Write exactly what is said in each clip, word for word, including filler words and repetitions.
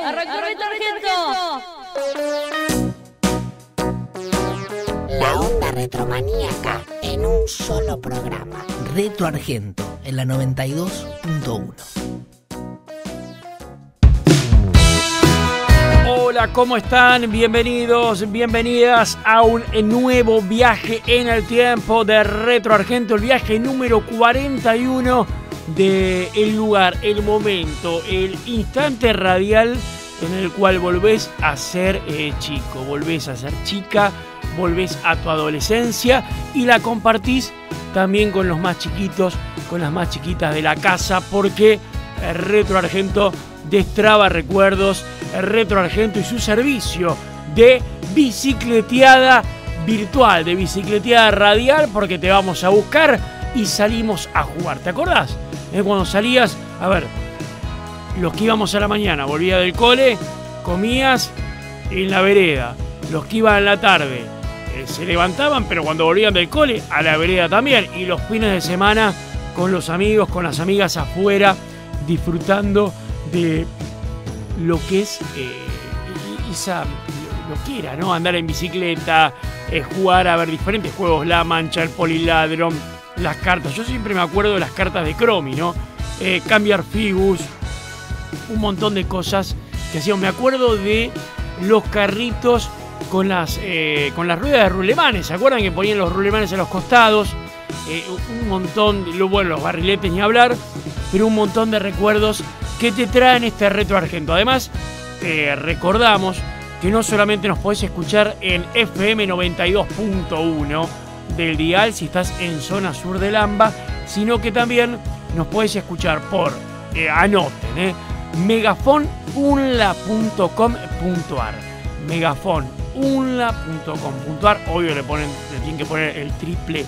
¡Arrancó Retro Argento! La onda retromaníaca en un solo programa. Retro Argento, en la noventa y dos punto uno. Hola, ¿cómo están? Bienvenidos, bienvenidas a un nuevo viaje en el tiempo de Retro Argento, el viaje número cuarenta y uno de el lugar, el momento, el instante radial en el cual volvés a ser eh, chico, volvés a ser chica, volvés a tu adolescencia y la compartís también con los más chiquitos, con las más chiquitas de la casa, porque el Retro Argento destraba recuerdos, el Retro Argento y su servicio de bicicleteada virtual, de bicicleteada radial, porque te vamos a buscar y salimos a jugar. ¿Te acordás? ¿Eh? Cuando salías, a ver, los que íbamos a la mañana, volvía del cole, comías en la vereda. Los que iban a la tarde eh, se levantaban, pero cuando volvían del cole, a la vereda también. Y los fines de semana con los amigos, con las amigas afuera, disfrutando de lo que es eh, esa, lo que era, ¿no? Andar en bicicleta, eh, jugar a ver diferentes juegos, la mancha, el poliladron, las cartas. Yo siempre me acuerdo de las cartas de Cromi, ¿no? Eh, cambiar figus, un montón de cosas que hacíamos. Me acuerdo de los carritos con las, eh, con las ruedas de rulemanes. ¿Se acuerdan que ponían los rulemanes a los costados? Eh, un montón, bueno, los barriletes ni hablar, pero un montón de recuerdos que te traen este Retro Argento. Además, te recordamos que no solamente nos podés escuchar en F M noventa y dos punto uno del dial si estás en zona sur del AMBA, sino que también nos podés escuchar por, eh, anoten, eh, megafon unla punto com punto ar. megafon unla punto com punto ar. Obvio le ponen, le tienen que poner el triple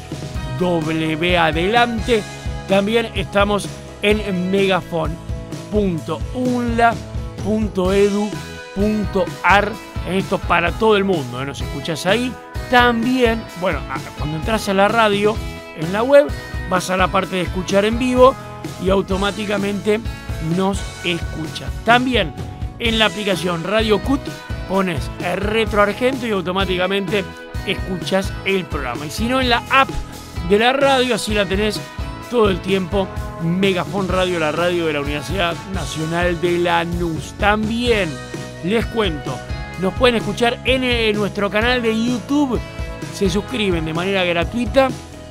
W adelante. También estamos en megafon punto unla punto edu punto ar. Esto para todo el mundo, ¿eh? Nos escuchás ahí. También, bueno, cuando entras a la radio en la web, vas a la parte de escuchar en vivo y automáticamente nos escuchas. También en la aplicación Radio Cut pones el Retro Argento y automáticamente escuchas el programa. Y si no, en la app de la radio, así la tenés todo el tiempo. Megafon Radio, la radio de la Universidad Nacional de Lanús. También les cuento, nos pueden escuchar en, en nuestro canal de YouTube. Se suscriben de manera gratuita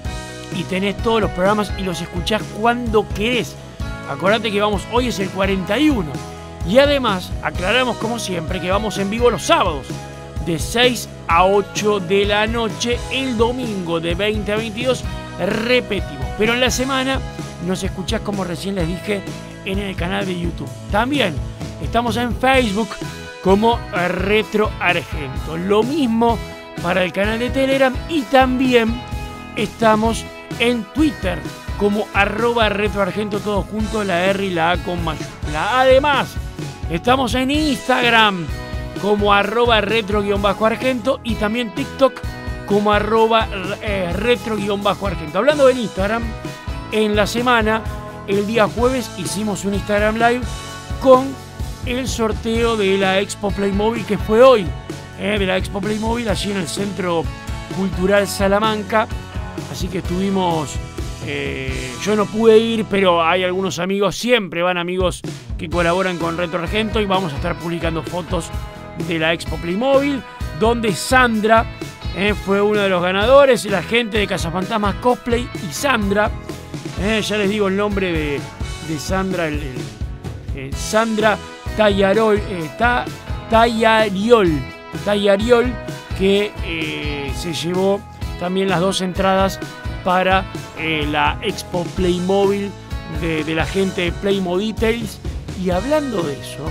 y tenés todos los programas y los escuchás cuando querés. Acordate que vamos, hoy es el cuarenta y uno. Y además, aclaramos como siempre que vamos en vivo los sábados de seis a ocho de la noche. El domingo de veinte a veintidós repetimos. Pero en la semana nos escuchás, como recién les dije, en el canal de YouTube. También estamos en Facebook como Retro Argento. Lo mismo para el canal de Telegram y también estamos en Twitter como arroba Retro Argento, todos juntos, la R y la A con mayúscula. Además, estamos en Instagram como arroba retro-argento y también TikTok como arroba eh, retro-argento. Hablando de Instagram, en la semana, el día jueves, hicimos un Instagram Live con el sorteo de la Expo Playmobil, que fue hoy, eh, de la Expo Playmobil, allí en el Centro Cultural Salamanca. Así que estuvimos, eh, yo no pude ir, pero hay algunos amigos, siempre van amigos que colaboran con Retro Argento, y vamos a estar publicando fotos de la Expo Playmobil, donde Sandra eh, fue uno de los ganadores, la gente de Cazafantasmas Cosplay y Sandra, eh, ya les digo el nombre de, de Sandra, el, el, eh, Sandra Tallarol, eh, Ta, Tallariol, Tallariol, que eh, se llevó también las dos entradas para eh, la Expo Playmobil de, de la gente de Playmo Details. Y hablando de eso,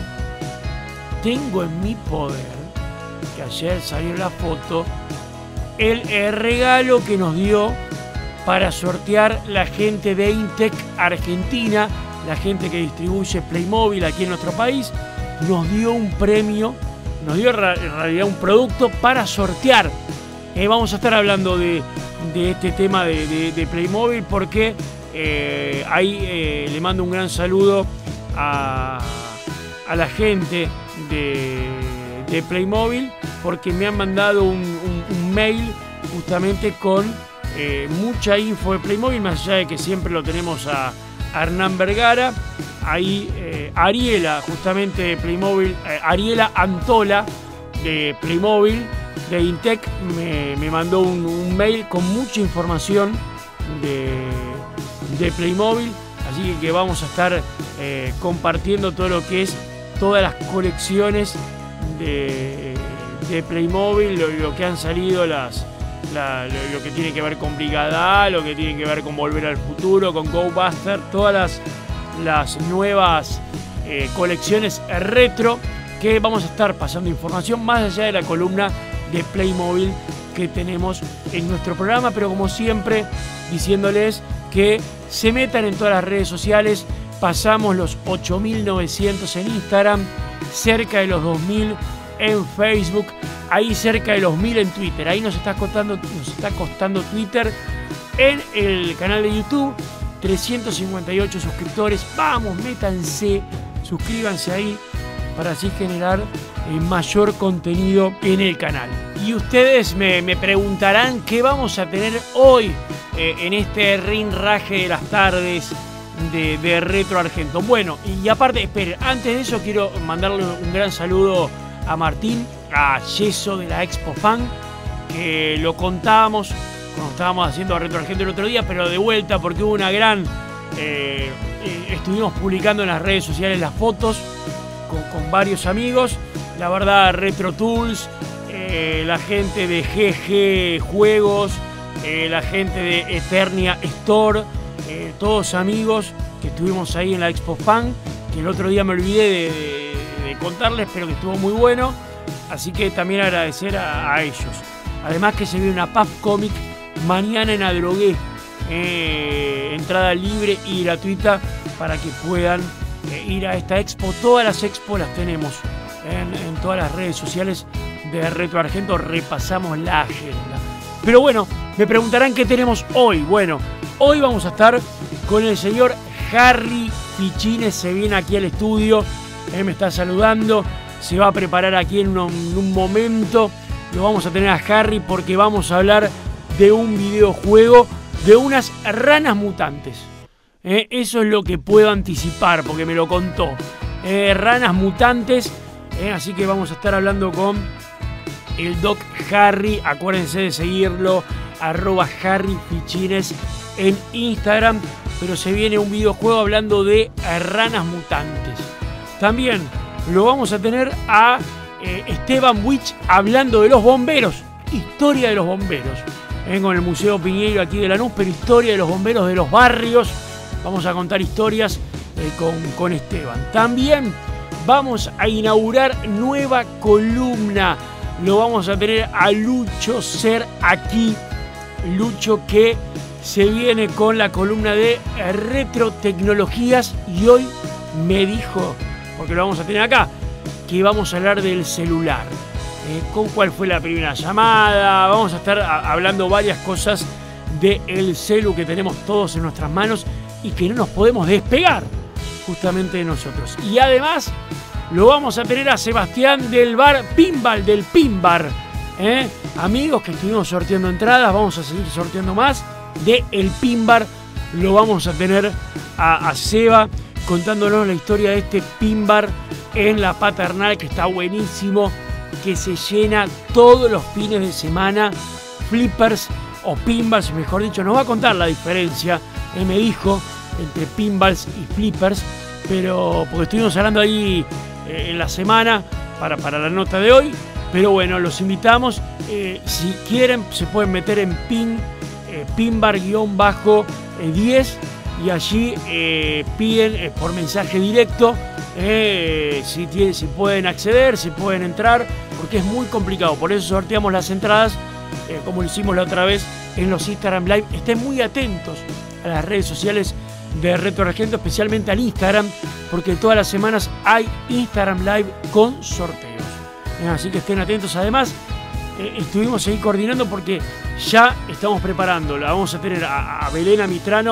tengo en mi poder, que ayer salió la foto, el, el regalo que nos dio para sortear la gente de Intec Argentina, la gente que distribuye Playmobil aquí en nuestro país. Nos dio un premio, nos dio en realidad un producto para sortear. Eh, vamos a estar hablando de, de este tema de, de, de Playmobil, porque eh, ahí eh, le mando un gran saludo a, a la gente de, de Playmobil porque me han mandado un, un, un mail justamente con eh, mucha info de Playmobil, más allá de que siempre lo tenemos a, a Hernán Vergara. Ahí eh, Ariela, justamente de Playmobil, eh, Ariela Antola de Playmobil, de Intec, me, me mandó un, un mail con mucha información de, de Playmobil. Así que, que vamos a estar eh, compartiendo todo lo que es todas las colecciones de, de Playmobil, lo, lo que han salido, las, la, lo, lo que tiene que ver con Brigada A, lo que tiene que ver con Volver al Futuro, con Go Buster, todas las, las nuevas eh, colecciones retro que vamos a estar pasando información más allá de la columna de Playmobil que tenemos en nuestro programa, pero como siempre diciéndoles que se metan en todas las redes sociales. Pasamos los ocho mil novecientos en Instagram, cerca de los dos mil en Facebook, ahí cerca de los mil en Twitter. Ahí nos está costando, nos está costando Twitter. En el canal de YouTube, trescientos cincuenta y ocho suscriptores. Vamos, métanse, suscríbanse ahí para así generar eh, mayor contenido en el canal. Y ustedes me, me preguntarán qué vamos a tener hoy eh, en este rinraje de las tardes de, de Retro Argento. Bueno, y aparte, esperen, antes de eso quiero mandarle un gran saludo a Martín, a Yeso de la Expo Fan, que lo contábamos cuando estábamos haciendo Retro Argento el otro día, pero de vuelta porque hubo una gran... Eh, eh, estuvimos publicando en las redes sociales las fotos con, con varios amigos. La verdad, Retro Tools, eh, la gente de G G Juegos, eh, la gente de Eternia Store, eh, todos amigos que estuvimos ahí en la Expo Fan, que el otro día me olvidé de, de, de contarles, pero que estuvo muy bueno. Así que también agradecer a, a ellos. Además que se viene una Puff Comic mañana en Adrogué, eh, entrada libre y gratuita para que puedan eh, ir a esta expo. Todas las expos las tenemos en, en todas las redes sociales de Retro Argento. Repasamos la agenda. Pero bueno, me preguntarán qué tenemos hoy. Bueno, hoy vamos a estar con el señor Harry Fichines. Se viene aquí al estudio, eh, me está saludando, se va a preparar aquí en un, en un momento. Lo vamos a tener a Harry porque vamos a hablar de un videojuego de unas ranas mutantes. Eh, eso es lo que puedo anticipar porque me lo contó. Eh, ranas mutantes. Eh, así que vamos a estar hablando con el Doc Harry. Acuérdense de seguirlo, arroba Harry Fichines en Instagram. Pero se viene un videojuego hablando de ranas mutantes. También lo vamos a tener a eh, Esteban Witch hablando de los bomberos. Historia de los bomberos. Eh, con el Museo Piñeiro aquí de Lanús, pero historia de los bomberos de los barrios. Vamos a contar historias eh, con, con Esteban. También vamos a inaugurar nueva columna. Lo vamos a tener a Lucho Ser aquí. Lucho que se viene con la columna de retrotecnologías y hoy me dijo, porque lo vamos a tener acá, que vamos a hablar del celular. Eh, con cuál fue la primera llamada. Vamos a estar a, hablando varias cosas del celu que tenemos todos en nuestras manos y que no nos podemos despegar justamente de nosotros. Y además lo vamos a tener a Sebastián del bar Pinball, del Pinbar. ¿Eh? Amigos que estuvimos sorteando entradas, vamos a seguir sorteando más de el Pinbar. Lo vamos a tener a, a Seba contándonos la historia de este Pinbar en la Paternal, que está buenísimo, que se llena todos los fines de semana. Flippers o pinballs, mejor dicho, nos va a contar la diferencia, él me dijo, entre pinballs y flippers, pero porque estuvimos hablando ahí eh, en la semana para, para la nota de hoy. Pero bueno, los invitamos, eh, si quieren se pueden meter en pin, eh, pinbar diez y allí eh, piden eh, por mensaje directo eh, si, tienen, si pueden acceder, si pueden entrar, porque es muy complicado. Por eso sorteamos las entradas, eh, como lo hicimos la otra vez en los Instagram Live. Estén muy atentos a las redes sociales de Retro Argento, especialmente al Instagram, porque todas las semanas hay Instagram Live con sorteos. Eh, así que estén atentos. Además, eh, estuvimos ahí coordinando porque ya estamos preparando. La vamos a tener a, a Belén Mitrano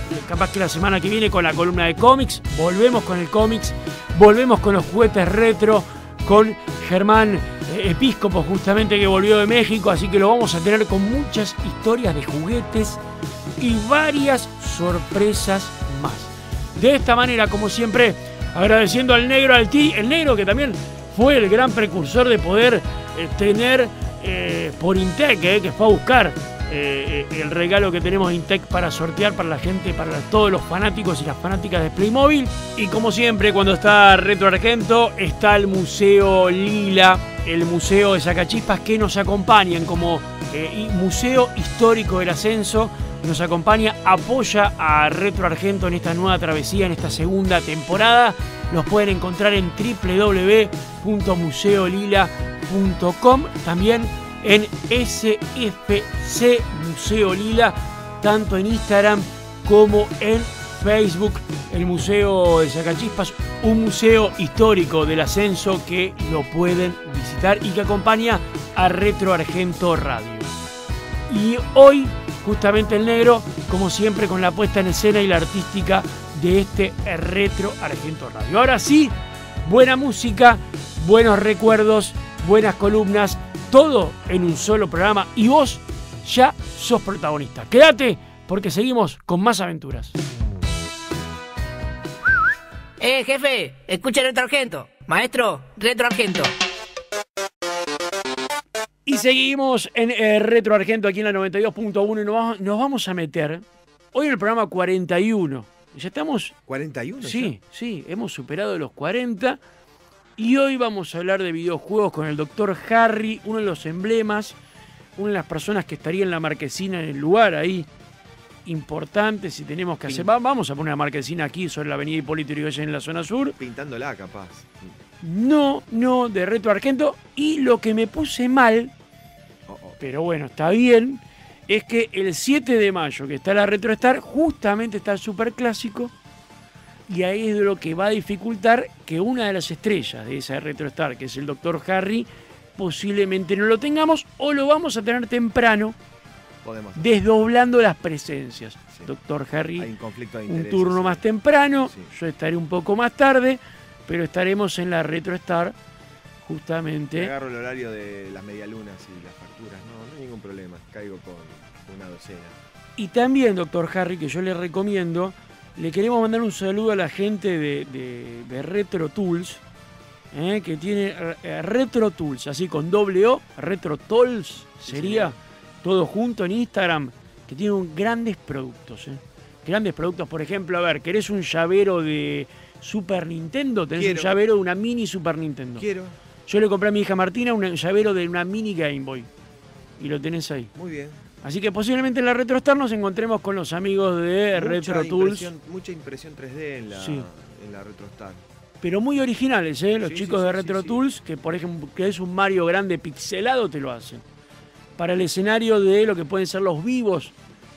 capaz que la semana que viene con la columna de cómics. Volvemos con el cómics, volvemos con los juguetes retro, con Germán eh, Episcopo, justamente, que volvió de México, así que lo vamos a tener con muchas historias de juguetes y varias sorpresas más. De esta manera, como siempre, agradeciendo al negro Alti, el negro que también fue el gran precursor de poder eh, tener eh, por Intec, eh, que fue a buscar eh, el regalo que tenemos Intec para sortear para la gente, para todos los fanáticos y las fanáticas de Playmobil. Y como siempre, cuando está Retro Argento, está el Museo Lila, el Museo de Sacachispas, que nos acompañan como eh, Museo Histórico del Ascenso. Nos acompaña, apoya a Retro Argento en esta nueva travesía, en esta segunda temporada. Los pueden encontrar en doble u doble u doble u punto museo lila punto com, también en S F C Museo Lila, tanto en Instagram como en Facebook. El Museo de Sacachispas, un museo histórico del Ascenso que lo pueden visitar y que acompaña a Retro Argento Radio. Y hoy, justamente el negro, como siempre, con la puesta en escena y la artística de este Retro Argento Radio. Ahora sí, buena música, buenos recuerdos, buenas columnas, todo en un solo programa, y vos ya sos protagonista. Quédate, porque seguimos con más aventuras. Eh, jefe, escucha Retro Argento. Maestro, Retro Argento. Y seguimos en eh, Retro Argento aquí en la noventa y dos punto uno y nos vamos, nos vamos a meter hoy en el programa cuarenta y uno. Ya estamos... ¿cuarenta y uno? Sí, ya? sí, hemos superado los cuarenta y hoy vamos a hablar de videojuegos con el doctor Harry, uno de los emblemas, una de las personas que estaría en la marquesina en el lugar ahí importante. Si tenemos que hacer... Va, vamos a poner una marquesina aquí sobre la avenida Hipólito Yrigoyen en la zona sur. Pintándola, capaz. No, no, de Retro Argento. Y lo que me puse mal, oh, oh. pero bueno, está bien, es que el siete de mayo, que está la Retro Star, justamente está el Superclásico, y ahí es de lo que va a dificultar que una de las estrellas de esa Retro Star, que es el doctor Harry, posiblemente no lo tengamos, o lo vamos a tener temprano, Podemos. desdoblando las presencias. Sí. doctor Harry, Hay un conflicto de un intereses, turno sí. más temprano, Sí. yo estaré un poco más tarde, pero estaremos en la Retro Star, Te justamente. agarro el horario de las medialunas y las facturas. No, no hay ningún problema. Caigo con una docena. Y también, doctor Harry, que yo le recomiendo, le queremos mandar un saludo a la gente de, de, de Retro Tools, eh, que tiene eh, Retro Tools, así con doble O, Retro Tools sería, sí, todo junto en Instagram, que tiene un, grandes productos. Eh. Grandes productos, por ejemplo, a ver, ¿querés un llavero de Super Nintendo? Tenés Quiero. un llavero de una mini Super Nintendo. Quiero. Yo le compré a mi hija Martina un llavero de una mini Game Boy. Y lo tenés ahí. Muy bien. Así que posiblemente en la Retro Star nos encontremos con los amigos de Mucha Retro Tools. impresión- Mucha impresión tres D en la, Sí. en la RetroStar. Pero muy originales, ¿eh? Los Sí, chicos sí, de sí, Retro sí, sí. Tools, que por ejemplo, que es un Mario grande pixelado, te lo hacen. Para el escenario de lo que pueden ser los vivos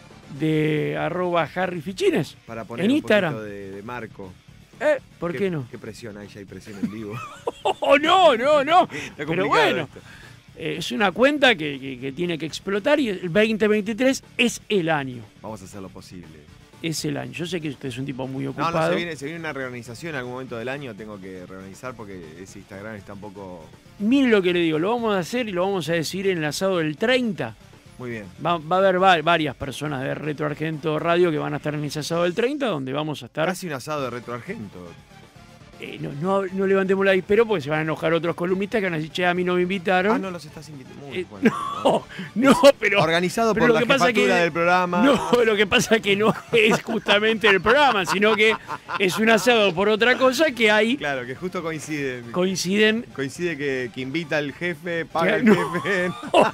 de arroba Harry Fichines. Para poner En un Instagram. poquito de, de marco. ¿Eh? ¿Por qué, no? Qué presión hay, ya hay presión en vivo. ¡Oh, no, no, no! Está Pero complicado bueno, esto. eh, es una cuenta que, que- que tiene que explotar y el veinte veintitrés es el año. Vamos a hacer lo posible. Es el año. Yo sé que usted es un tipo muy No, ocupado. no, se viene, se viene una reorganización en algún momento del año. Tengo que reorganizar porque ese Instagram está un poco... Miren lo que le digo, lo vamos a hacer y lo vamos a decir en el asado del treinta. Muy bien. Va, va a haber va- varias personas de Retro Argento Radio que van a estar en ese asado del treinta, donde vamos a estar. Casi un asado de Retro Argento. Eh, no, no, no levantemos la dispero porque se van a enojar otros columnistas que van a decir, che, a mí no me invitaron. Ah, no los estás invitando. Muy Eh, bueno. no, no, pero. Organizado pero por lo la que pasa jefatura que- del programa. No, lo que pasa es que no es justamente el programa, sino que es un asado por otra cosa que ahí Claro, que justo coinciden. coinciden. Coincide que, que invita al jefe, paga el Claro, no. jefe.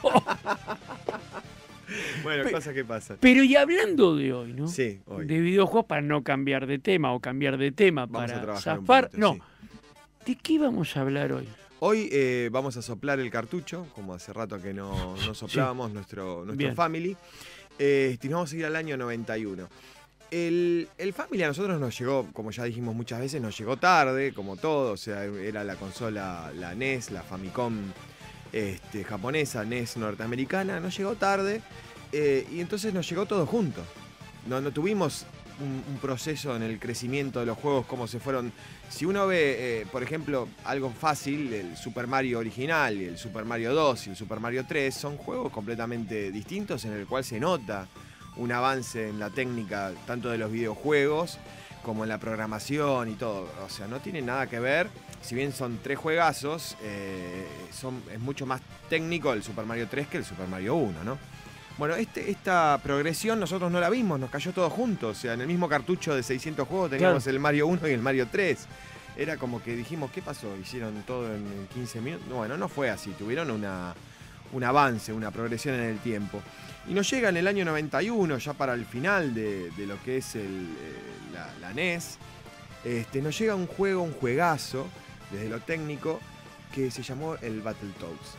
Bueno, cosas que pasan. Pero y hablando de hoy, ¿no? Sí, hoy. De videojuegos, para no cambiar de tema o cambiar de tema Vamos a para trabajar un zafar. poquito, No. sí. ¿De qué vamos a hablar hoy? Hoy eh, vamos a soplar el cartucho, como hace rato que no, no soplábamos, nuestro, nuestro Bien. Family. Eh, y nos vamos a ir al año noventa y uno. El, el Family a nosotros nos llegó, como ya dijimos muchas veces, nos llegó tarde, como todo. O sea, era la consola, la N E S, la Famicom este, japonesa, N E S norteamericana. Nos llegó tarde eh, y entonces nos llegó todo junto. No, no tuvimos un, un proceso en el crecimiento de los juegos, cómo se fueron. Si uno ve, eh, por ejemplo, algo fácil, el Super Mario original, el Super Mario dos y el Super Mario tres, son juegos completamente distintos en el cual se nota un avance en la técnica tanto de los videojuegos como en la programación y todo. O sea, no tiene nada que ver. Si bien son tres juegazos, eh, son, es mucho más técnico el Super Mario tres que el Super Mario uno, ¿no? Bueno, este, esta progresión nosotros no la vimos, nos cayó todo junto. O sea, en el mismo cartucho de seiscientos juegos teníamos claro. el Mario uno y el Mario tres. Era como que dijimos, ¿qué pasó? ¿Hicieron todo en quince minutos? Bueno, no fue así. Tuvieron una, un avance, una progresión en el tiempo. Y nos llega en el año noventa y uno, ya para el final de, de lo que es el, eh, la, la N E S, este, nos llega un juego, un juegazo, desde lo técnico, que se llamó el Battletoads.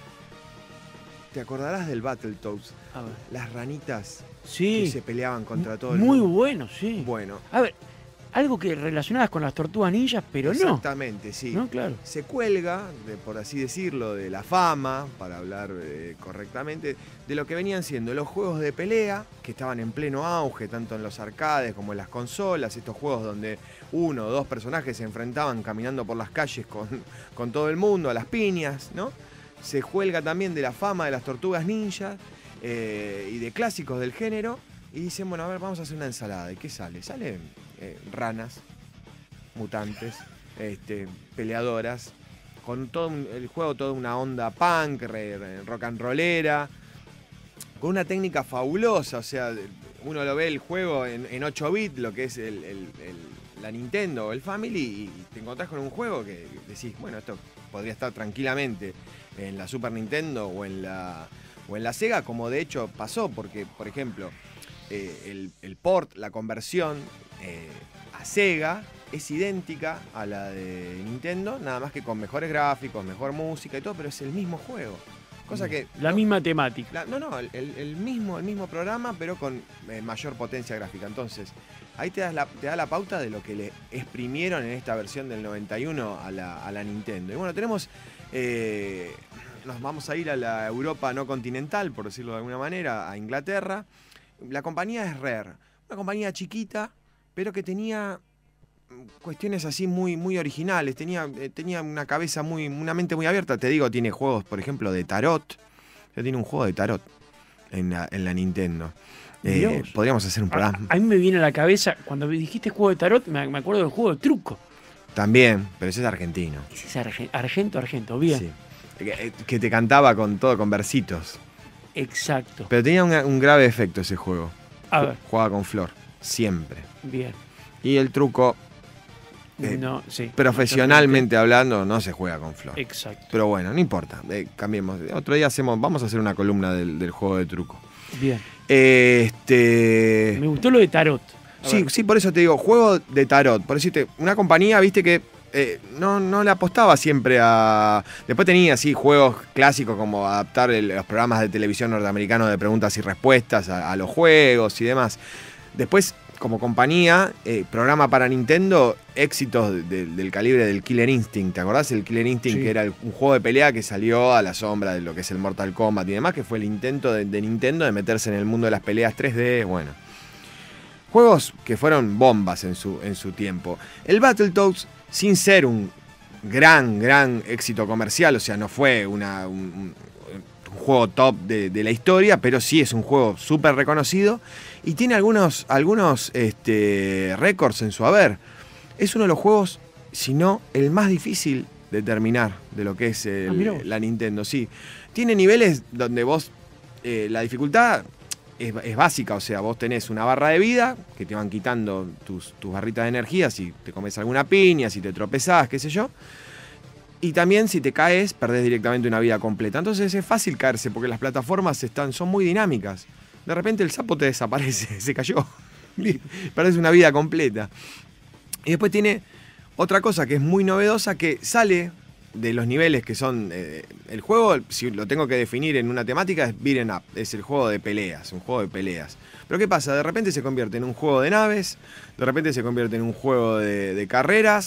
¿Te acordarás del Battletoads? A ver. Las ranitas sí. que se peleaban contra todo el Muy mundo. Muy bueno, sí. Bueno. A ver, algo que relacionadas con las tortugas ninjas, pero exactamente, no. Exactamente, sí. No, claro. Se cuelga, de, por así decirlo, de la fama, para hablar eh, correctamente, de lo que venían siendo los juegos de pelea, que estaban en pleno auge, tanto en los arcades como en las consolas, estos juegos donde uno o dos personajes se enfrentaban caminando por las calles con, con todo el mundo, a las piñas, ¿no? Se cuelga también de la fama de las tortugas ninjas eh, y de clásicos del género, y dicen, bueno, a ver, vamos a hacer una ensalada. ¿Y qué sale? Salen eh, ranas, mutantes, este, peleadoras, con todo un, el juego toda una onda punk, re, re, rock and rollera, con una técnica fabulosa. O sea, uno lo ve el juego en, en ocho bits, lo que es el, el, el, la Nintendo o el Family, y te encontrás con un juego que decís, bueno, esto podría estar tranquilamente en la Super Nintendo o en la, o en la Sega, como de hecho pasó, porque, por ejemplo, eh, el, el port, la conversión eh, a Sega es idéntica a la de Nintendo, nada más que con mejores gráficos, mejor música y todo, pero es el mismo juego. Cosa que, la no, misma temática. La, no, no, el, el, mismo, el mismo programa, pero con eh, mayor potencia gráfica. Entonces, ahí te, das la, te da la pauta de lo que le exprimieron en esta versión del noventa y uno a la, a la Nintendo. Y bueno, tenemos... Eh, nos vamos a ir a la Europa no continental, por decirlo de alguna manera, a Inglaterra. La compañía es Rare, una compañía chiquita, pero que tenía cuestiones así muy, muy originales, tenía, eh, tenía una cabeza muy, una mente muy abierta. Te digo, tiene juegos, por ejemplo, de tarot. Ya tiene un juego de tarot en la, en la Nintendo. Eh, podríamos hacer un programa. A, a mí me viene a la cabeza, cuando dijiste juego de tarot, me, me acuerdo del juego de truco. También, pero ese es argentino. Ese es arge, argento, argento, bien. Sí. Que, que te cantaba con todo, con versitos. Exacto. Pero tenía un, un grave efecto ese juego. A ver. Jugaba con flor, siempre. Bien. Y el truco, eh, no, sí, profesionalmente no, hablando, no se juega con flor. Exacto. Pero bueno, no importa, eh, cambiemos. Otro día hacemos, vamos a hacer una columna del, del juego de truco. Bien. Eh, este... Me gustó lo de tarot. A sí, ver. sí, por eso te digo, juego de tarot. Por decirte, una compañía, viste que eh, no, no le apostaba siempre a... Después tenía así juegos clásicos como adaptar el, los programas de televisión norteamericanos de preguntas y respuestas a, a los juegos y demás. Después, como compañía, eh, programa para Nintendo, éxitos de, de, del calibre del Killer Instinct. ¿Te acordás? El Killer Instinct, sí. Que era el, un juego de pelea que salió a la sombra de lo que es el Mortal Kombat y demás, que fue el intento de, de Nintendo de meterse en el mundo de las peleas tres D, bueno. Juegos que fueron bombas en su, en su tiempo. El Battletoads, sin ser un gran, gran éxito comercial, o sea, no fue una, un, un, un juego top de, de la historia, pero sí es un juego súper reconocido y tiene algunos, algunos este, récords en su haber. Es uno de los juegos, si no el más difícil de terminar de lo que es el, ah, la Nintendo. Sí, tiene niveles donde vos, eh, la dificultad... Es, es básica, o sea, vos tenés una barra de vida que te van quitando tus, tus barritas de energía si te comes alguna piña, si te tropezás, qué sé yo. Y también si te caes, perdés directamente una vida completa. Entonces es fácil caerse porque las plataformas están, son muy dinámicas. De repente el sapo te desaparece, se cayó. Perdés una vida completa. Y después tiene otra cosa que es muy novedosa, que sale de los niveles que son... Eh, el juego, si lo tengo que definir en una temática, es beat'em up, es el juego de peleas, un juego de peleas. Pero ¿qué pasa? De repente se convierte en un juego de naves, de repente se convierte en un juego de, de carreras,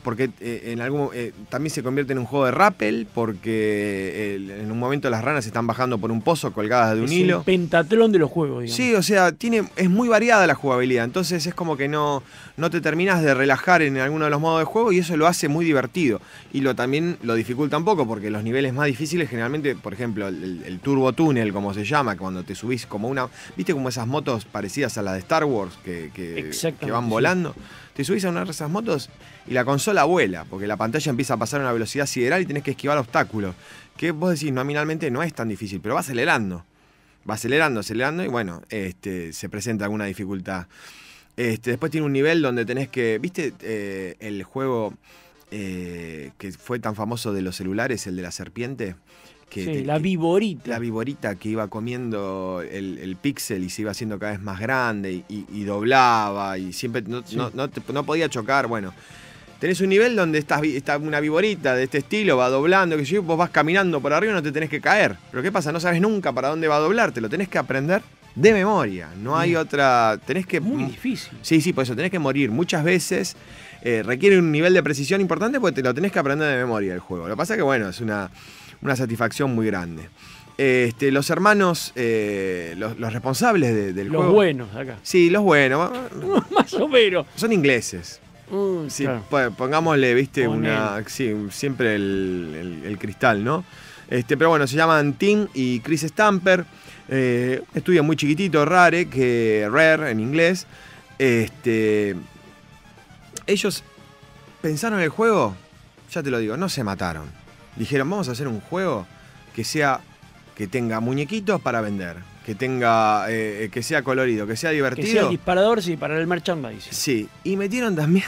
porque eh, en algún eh, también se convierte en un juego de rappel, porque eh, en un momento las ranas están bajando por un pozo colgadas de un es hilo. el pentatlón de los juegos, digamos. Sí, o sea, tiene, es muy variada la jugabilidad, entonces es como que no, no te terminas de relajar en alguno de los modos de juego y eso lo hace muy divertido. Y lo también lo dificulta un poco, porque los niveles más difíciles generalmente, por ejemplo, el, el turbo túnel, como se llama, cuando te subís como una... ¿Viste como esas motos parecidas a las de Star Wars que, que, que van volando? Sí. Te subís a una de esas motos y la consola vuela, porque la pantalla empieza a pasar a una velocidad sideral y tenés que esquivar obstáculos. Que vos decís, nominalmente no es tan difícil, pero va acelerando. Va acelerando, acelerando y bueno, este, se presenta alguna dificultad. Este, después tiene un nivel donde tenés que... ¿Viste eh, el juego eh, que fue tan famoso de los celulares, el de la serpiente? Que sí, te, la viborita. La viborita que iba comiendo el, el píxel y se iba haciendo cada vez más grande y, y, y doblaba y siempre no, sí. no, no, te, no podía chocar. Bueno, tenés un nivel donde estás, está una viborita de este estilo, va doblando, que si vos vas caminando por arriba no te tenés que caer. Pero ¿qué pasa? No sabes nunca para dónde va a doblar, te lo tenés que aprender de memoria. No hay otra... Tenés que... Muy difícil. Sí, sí, por eso tenés que morir muchas veces. Eh, requiere un nivel de precisión importante porque te lo tenés que aprender de memoria el juego. Lo que pasa es que, bueno, es una... una satisfacción muy grande. Este, los hermanos, eh, los, los responsables de, del los juego... Los buenos acá. Sí, los buenos. Más o menos. Son ingleses. Mm, sí, claro. Pongámosle, viste, Con una... Él. Sí, siempre el, el, el cristal, ¿no? Este, pero bueno, se llaman Tim y Chris Stamper. Eh, estudio muy chiquitito, Rare, que Rare en inglés. Este, ellos pensaron en el juego, ya te lo digo, no se mataron. Dijeron, vamos a hacer un juego que sea, que tenga muñequitos para vender, que tenga, eh, que sea colorido, que sea divertido. Que sea el disparador, sí, para el merchandising. Sí, y metieron también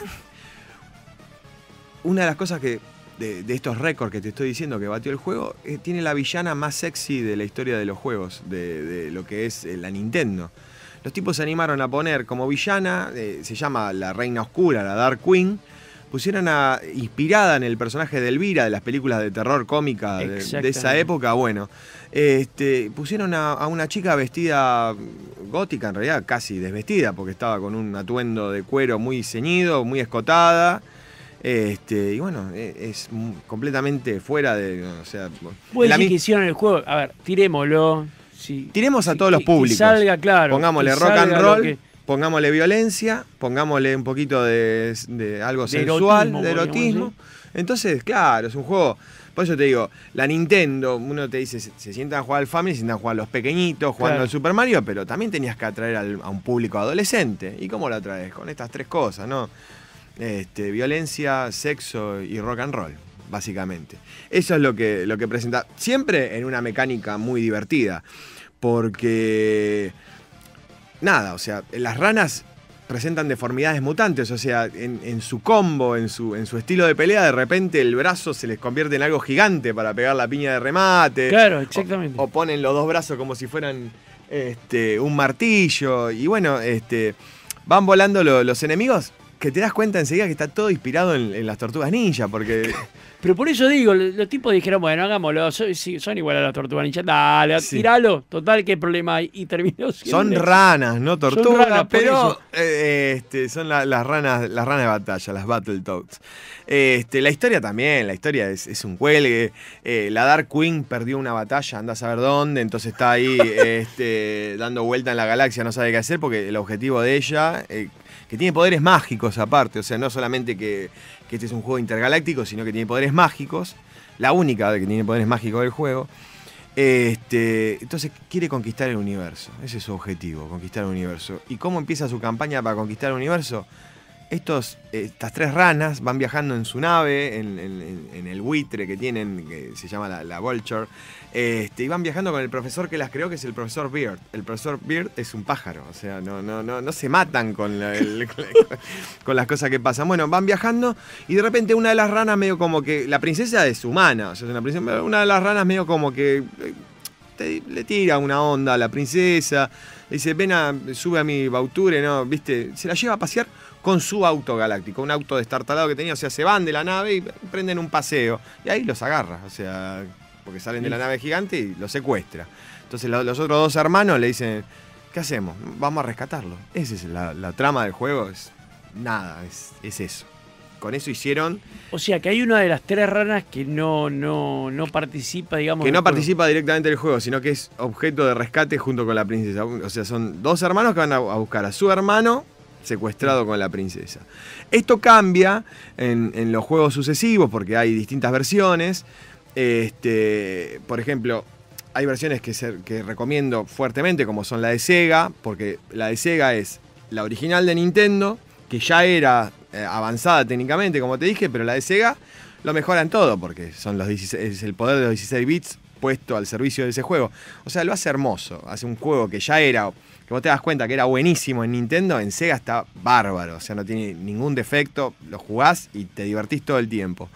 una de las cosas que, de, de estos récords que te estoy diciendo que batió el juego, eh, tiene la villana más sexy de la historia de los juegos, de, de lo que es eh, la Nintendo. Los tipos se animaron a poner como villana, eh, se llama la Reina Oscura, la Dark Queen. Pusieron a, inspirada en el personaje de Elvira, de las películas de terror cómica de, de esa época, bueno, este, pusieron a, a una chica vestida gótica, en realidad casi desvestida, porque estaba con un atuendo de cuero muy ceñido, muy escotada, este, y bueno, es, es completamente fuera de... O sea, ¿Puede decir que hicieron el juego? A ver, tirémoslo. Si, Tiremos a si, todos los que, públicos. Que salga, claro. Pongámosle que rock and roll. Que... Pongámosle violencia, pongámosle un poquito de, de algo de sensual, erotismo, de erotismo. Entonces, claro, es un juego. Por eso te digo, la Nintendo, uno te dice, se, se sientan a jugar al Family, se sientan a jugar los pequeñitos, jugando claro. al Super Mario, pero también tenías que atraer al, a un público adolescente. ¿Y cómo lo atraes? Con estas tres cosas, ¿no? Este, violencia, sexo y rock and roll, básicamente. Eso es lo que, lo que presenta. Siempre en una mecánica muy divertida, porque... Nada, o sea, las ranas presentan deformidades mutantes, o sea, en, en su combo, en su, en su estilo de pelea, de repente el brazo se les convierte en algo gigante para pegar la piña de remate. Claro, exactamente. O, o ponen los dos brazos como si fueran este, un martillo. Y bueno, este, van volando lo, los enemigos, que te das cuenta enseguida que está todo inspirado en, en las tortugas ninja, porque... Pero por eso digo, los tipos dijeron, bueno, hagámoslo, son, son igual a las tortugas ninja, dale, sí. tiralo, total, ¿qué problema hay? Y terminó siendo... Son ranas, no tortugas, son ranas, pero eh, este, son la, las ranas las ranas de batalla, las Battletoads. Este, la historia también, la historia es, es un cuelgue. Eh, la Dark Queen perdió una batalla, anda a saber dónde, entonces está ahí este, dando vuelta en la galaxia, no sabe qué hacer, porque el objetivo de ella... Eh, que tiene poderes mágicos aparte, o sea, no solamente que, que este es un juego intergaláctico, sino que tiene poderes mágicos, la única que tiene poderes mágicos del juego. Este, entonces quiere conquistar el universo, ese es su objetivo, conquistar el universo. ¿Y cómo empieza su campaña para conquistar el universo? Estos, estas tres ranas van viajando en su nave, en, en, en el buitre que tienen, que se llama la, la Vulture, este, y van viajando con el profesor que las creó, que es el profesor Beard. El profesor Beard es un pájaro, o sea, no, no, no, no se matan con, la, el, con las cosas que pasan. Bueno, van viajando y de repente una de las ranas medio como que... La princesa es humana, o sea, es una princesa, una de las ranas medio como que... Te, le tira una onda a la princesa, le dice, ven a, sube a mi Bauture, ¿no? ¿Viste? Se la lleva a pasear con su auto galáctico, un auto destartalado que tenía, o sea, se van de la nave y prenden un paseo, y ahí los agarra, o sea, porque salen de la nave gigante y los secuestra. Entonces los, los otros dos hermanos le dicen, ¿qué hacemos? Vamos a rescatarlo. Esa es la, la trama del juego, es nada, es, es eso. con eso hicieron... O sea, que hay una de las tres ranas que no, no, no participa, digamos... Que no del juego. participa directamente del juego, sino que es objeto de rescate junto con la princesa. O sea, son dos hermanos que van a buscar a su hermano secuestrado con la princesa. Esto cambia en, en los juegos sucesivos porque hay distintas versiones. Este, por ejemplo, hay versiones que, se, que recomiendo fuertemente, como son la de Sega, porque la de Sega es la original de Nintendo, que ya era eh, avanzada técnicamente, como te dije, pero la de Sega lo mejoran todo, porque son los dieciséis, es el poder de los dieciséis bits puesto al servicio de ese juego. O sea, lo hace hermoso. Hace un juego que ya era, que vos te das cuenta que era buenísimo en Nintendo, en Sega está bárbaro. O sea, no tiene ningún defecto, lo jugás y te divertís todo el tiempo.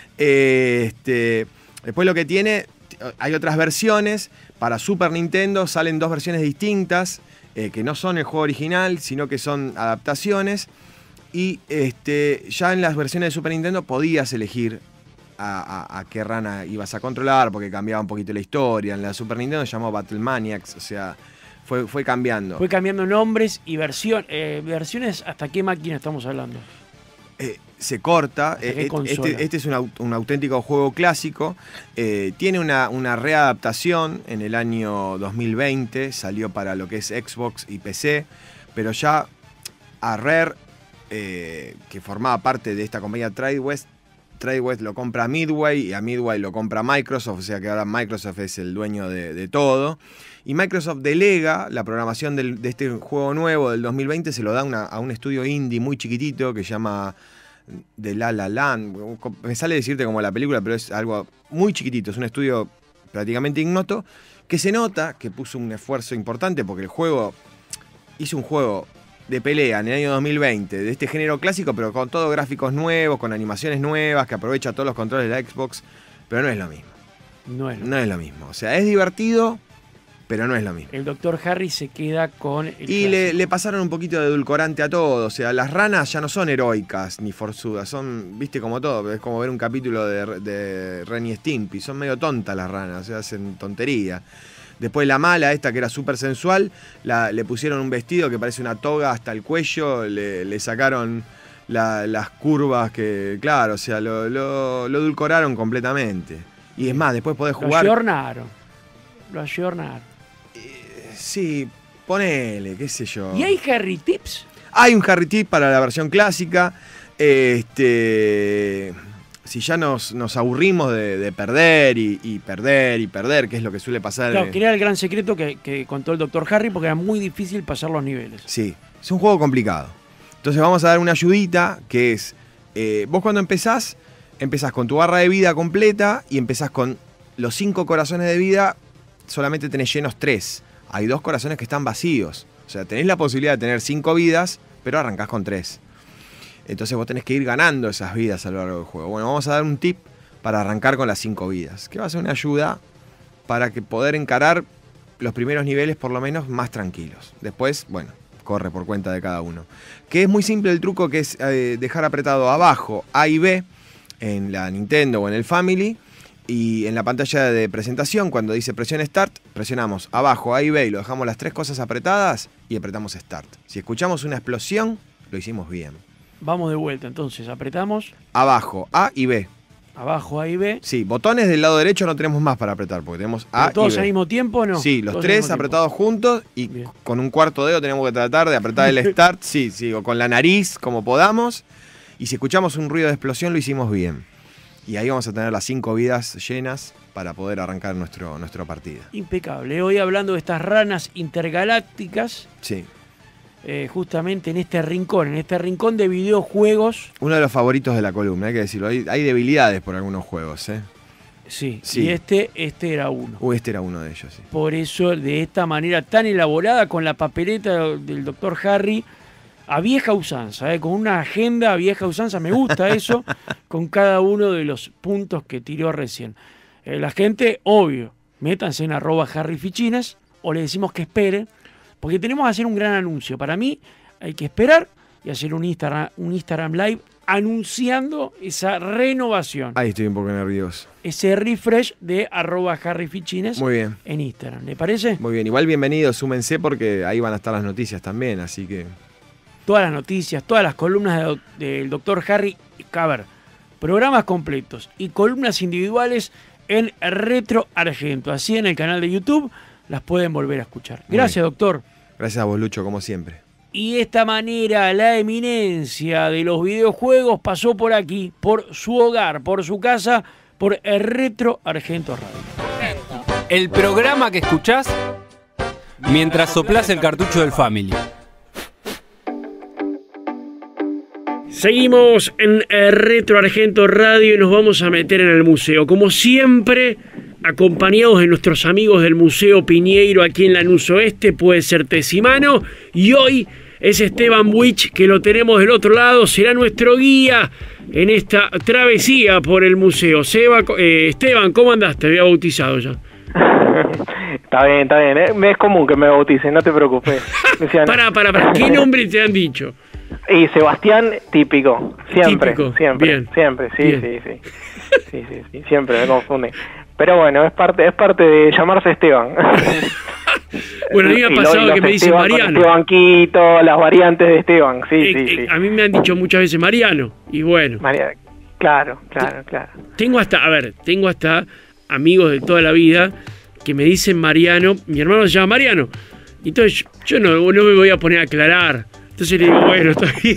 Eh, este, después lo que tiene, hay otras versiones. Para Super Nintendo salen dos versiones distintas, eh, que no son el juego original, sino que son adaptaciones. Y este, ya en las versiones de Super Nintendo podías elegir a, a, a qué rana ibas a controlar, porque cambiaba un poquito la historia. En la Super Nintendo se llamó Battle Maniacs, o sea, fue, fue cambiando. Fue cambiando nombres y versión, eh, versiones. ¿Hasta qué máquina estamos hablando? Eh, se corta. Eh, este, este es un, un auténtico juego clásico. Eh, tiene una, una readaptación en el año dos mil veinte. Salió para lo que es Xbox y P C. Pero ya a Rare, eh, que formaba parte de esta compañía Tradewest, Tradewest lo compra Midway y a Midway lo compra Microsoft. O sea que ahora Microsoft es el dueño de, de todo. Y Microsoft delega la programación del, de este juego nuevo del dos mil veinte, se lo da una, a un estudio indie muy chiquitito que se llama The La La Land. Me sale decirte como la película, pero es algo muy chiquitito. Es un estudio prácticamente ignoto, que se nota que puso un esfuerzo importante porque el juego hizo un juego de pelea en el año dos mil veinte de este género clásico, pero con todos gráficos nuevos, con animaciones nuevas, que aprovecha todos los controles de la Xbox, pero no es lo mismo. No es lo, no es lo mismo. O sea, es divertido, pero no es lo mismo. El doctor Harry se queda con... El y le, le pasaron un poquito de edulcorante a todo. O sea, las ranas ya no son heroicas ni forzudas. Son, viste, como todo. Es como ver un capítulo de, de Ren y Stimpy. Son medio tontas las ranas. O sea, hacen tontería. Después la mala, esta que era súper sensual, la, le pusieron un vestido que parece una toga hasta el cuello. Le, le sacaron la, las curvas que... Claro, o sea, lo, lo, lo edulcoraron completamente. Y es más, después podés jugar... Lo ayornaron. Lo ayornaron. Sí, ponele, qué sé yo. ¿Y hay Harry Tips? Hay un Harry Tip para la versión clásica. Este, si ya nos, nos aburrimos de, de perder y, y perder y perder, que es lo que suele pasar. Claro, que era el gran secreto que, que contó el doctor Harry, porque era muy difícil pasar los niveles. Sí, es un juego complicado. Entonces vamos a dar una ayudita, que es, eh, vos cuando empezás, empezás con tu barra de vida completa y empezás con los cinco corazones de vida, solamente tenés llenos tres. Hay dos corazones que están vacíos. O sea, tenés la posibilidad de tener cinco vidas, pero arrancás con tres. Entonces vos tenés que ir ganando esas vidas a lo largo del juego. Bueno, vamos a dar un tip para arrancar con las cinco vidas, que va a ser una ayuda para que poder encarar los primeros niveles por lo menos más tranquilos. Después, bueno, corre por cuenta de cada uno. Que es muy simple el truco, que es eh, dejar apretado abajo A y B en la Nintendo o en el Family. Y en la pantalla de presentación, cuando dice presión Start, presionamos abajo A y B y lo dejamos las tres cosas apretadas y apretamos Start. Si escuchamos una explosión, lo hicimos bien. Vamos de vuelta, entonces, apretamos. Abajo A y B. Abajo A y B. Sí, botones del lado derecho no tenemos más para apretar, porque tenemos A y B. ¿Todos al mismo tiempo o no? Sí, los todos tres apretados juntos y bien. Con un cuarto dedo tenemos que tratar de apretar el Start, sí, sí, o con la nariz, como podamos. Y si escuchamos un ruido de explosión, lo hicimos bien. Y ahí vamos a tener las cinco vidas llenas para poder arrancar nuestro, nuestra partida. Impecable. Hoy hablando de estas ranas intergalácticas. Sí. Eh, justamente en este rincón, en este rincón de videojuegos. Uno de los favoritos de la columna, hay que decirlo. Hay, hay debilidades por algunos juegos, ¿eh? Sí, sí. Y este, este era uno. Uh, este era uno de ellos, sí. Por eso, de esta manera tan elaborada, con la papeleta del doctor Harry, a vieja usanza, ¿eh? Con una agenda a vieja usanza, me gusta eso, con cada uno de los puntos que tiró recién. Eh, la gente, obvio, métanse en arroba Harry Fichines o le decimos que espere, porque tenemos que hacer un gran anuncio. Para mí hay que esperar y hacer un Instagram, un Instagram Live anunciando esa renovación. Ahí estoy un poco nervioso. Ese refresh de arroba Harry Fichines. Muy bien. En Instagram. ¿Le parece? Muy bien. Igual bienvenidos, súmense porque ahí van a estar las noticias también, así que... Todas las noticias, todas las columnas de, del doctor Harry a ver, programas completos y columnas individuales en Retro Argento. Así en el canal de YouTube las pueden volver a escuchar. Gracias, doctor. Gracias a vos, Lucho, como siempre. Y de esta manera la eminencia de los videojuegos pasó por aquí, por su hogar, por su casa, por Retro Argento Radio. El programa que escuchás mientras soplás el cartucho del Family. Seguimos en Retro Argento Radio y nos vamos a meter en el museo. Como siempre, acompañados de nuestros amigos del Museo Piñeiro aquí en Lanús Oeste, puede ser Tesimano, y hoy es Esteban Wich, que lo tenemos del otro lado, será nuestro guía en esta travesía por el museo. Seba, eh, Esteban, ¿cómo andás? Te había bautizado ya. Está bien, está bien, ¿eh? Es común que me bauticen, no te preocupes. Decían... para, para, para, ¿qué nombre te han dicho? Y Sebastián, típico, siempre, típico. siempre, Bien. siempre, sí, Bien. sí, sí, sí, sí, sí, siempre me confunde. Pero bueno, es parte, es parte de llamarse Esteban. Bueno, a mí me ha pasado los que me dicen Esteban, Mariano. Esteban Quito, las variantes de Esteban, sí, Eh, sí, eh, sí. A mí me han dicho muchas veces Mariano, y bueno. María, claro, claro, claro. Tengo hasta, a ver, tengo hasta amigos de toda la vida que me dicen Mariano, mi hermano se llama Mariano, entonces yo no, no me voy a poner a aclarar. Entonces le digo, bueno, está bien.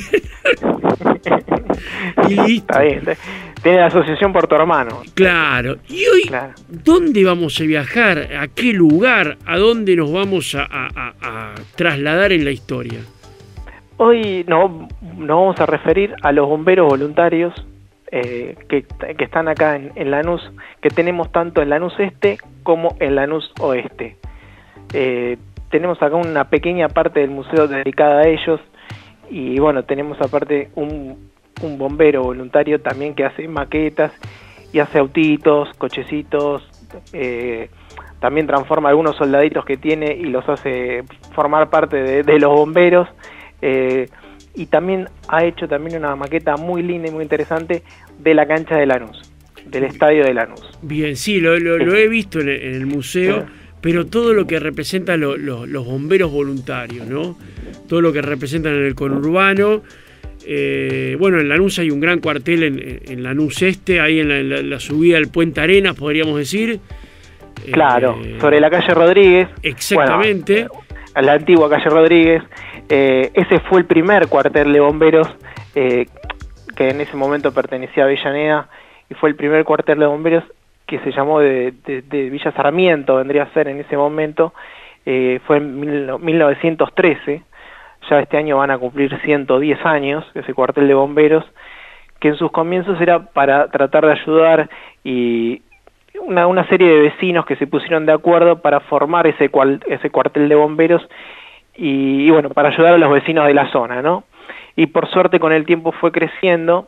Y listo. Está bien, tiene la asociación por tu hermano. Claro. Y hoy, Claro. ¿dónde vamos a viajar? ¿A qué lugar? ¿A dónde nos vamos a, a- a- a trasladar en la historia? Hoy no, nos vamos a referir a los bomberos voluntarios eh, que, que están acá en, en Lanús, que tenemos tanto en Lanús Este como en Lanús Oeste. Eh, tenemos acá una pequeña parte del museo dedicada a ellos y bueno, tenemos aparte un, un bombero voluntario también que hace maquetas y hace autitos, cochecitos, eh, también transforma algunos soldaditos que tiene y los hace formar parte de, de los bomberos. Eh, y también ha hecho también una maqueta muy linda y muy interesante de la cancha de Lanús, del estadio de Lanús. Bien, sí, lo, lo- lo he visto en el, en el museo, pero todo lo que representa lo- lo- los bomberos voluntarios, ¿no? Todo lo que representan en el conurbano. Eh, bueno, en Lanús hay un gran cuartel en, en Lanús Este, ahí en la, en la- la subida del Puente Arenas, podríamos decir. Claro, Eh, sobre la calle Rodríguez. Exactamente. Bueno, a la antigua calle Rodríguez. Eh, ese fue el primer cuartel de bomberos eh, que en ese momento pertenecía a Avellaneda y fue el primer cuartel de bomberos que se llamó de, de, de Villa Sarmiento, vendría a ser en ese momento. Eh, fue en mil, mil novecientos trece. Ya este año van a cumplir ciento diez años ese cuartel de bomberos, que en sus comienzos era para tratar de ayudar y una, una serie de vecinos que se pusieron de acuerdo para formar ese, cual, ese cuartel de bomberos y, y bueno, para ayudar a los vecinos de la zona, ¿no? Y por suerte con el tiempo fue creciendo,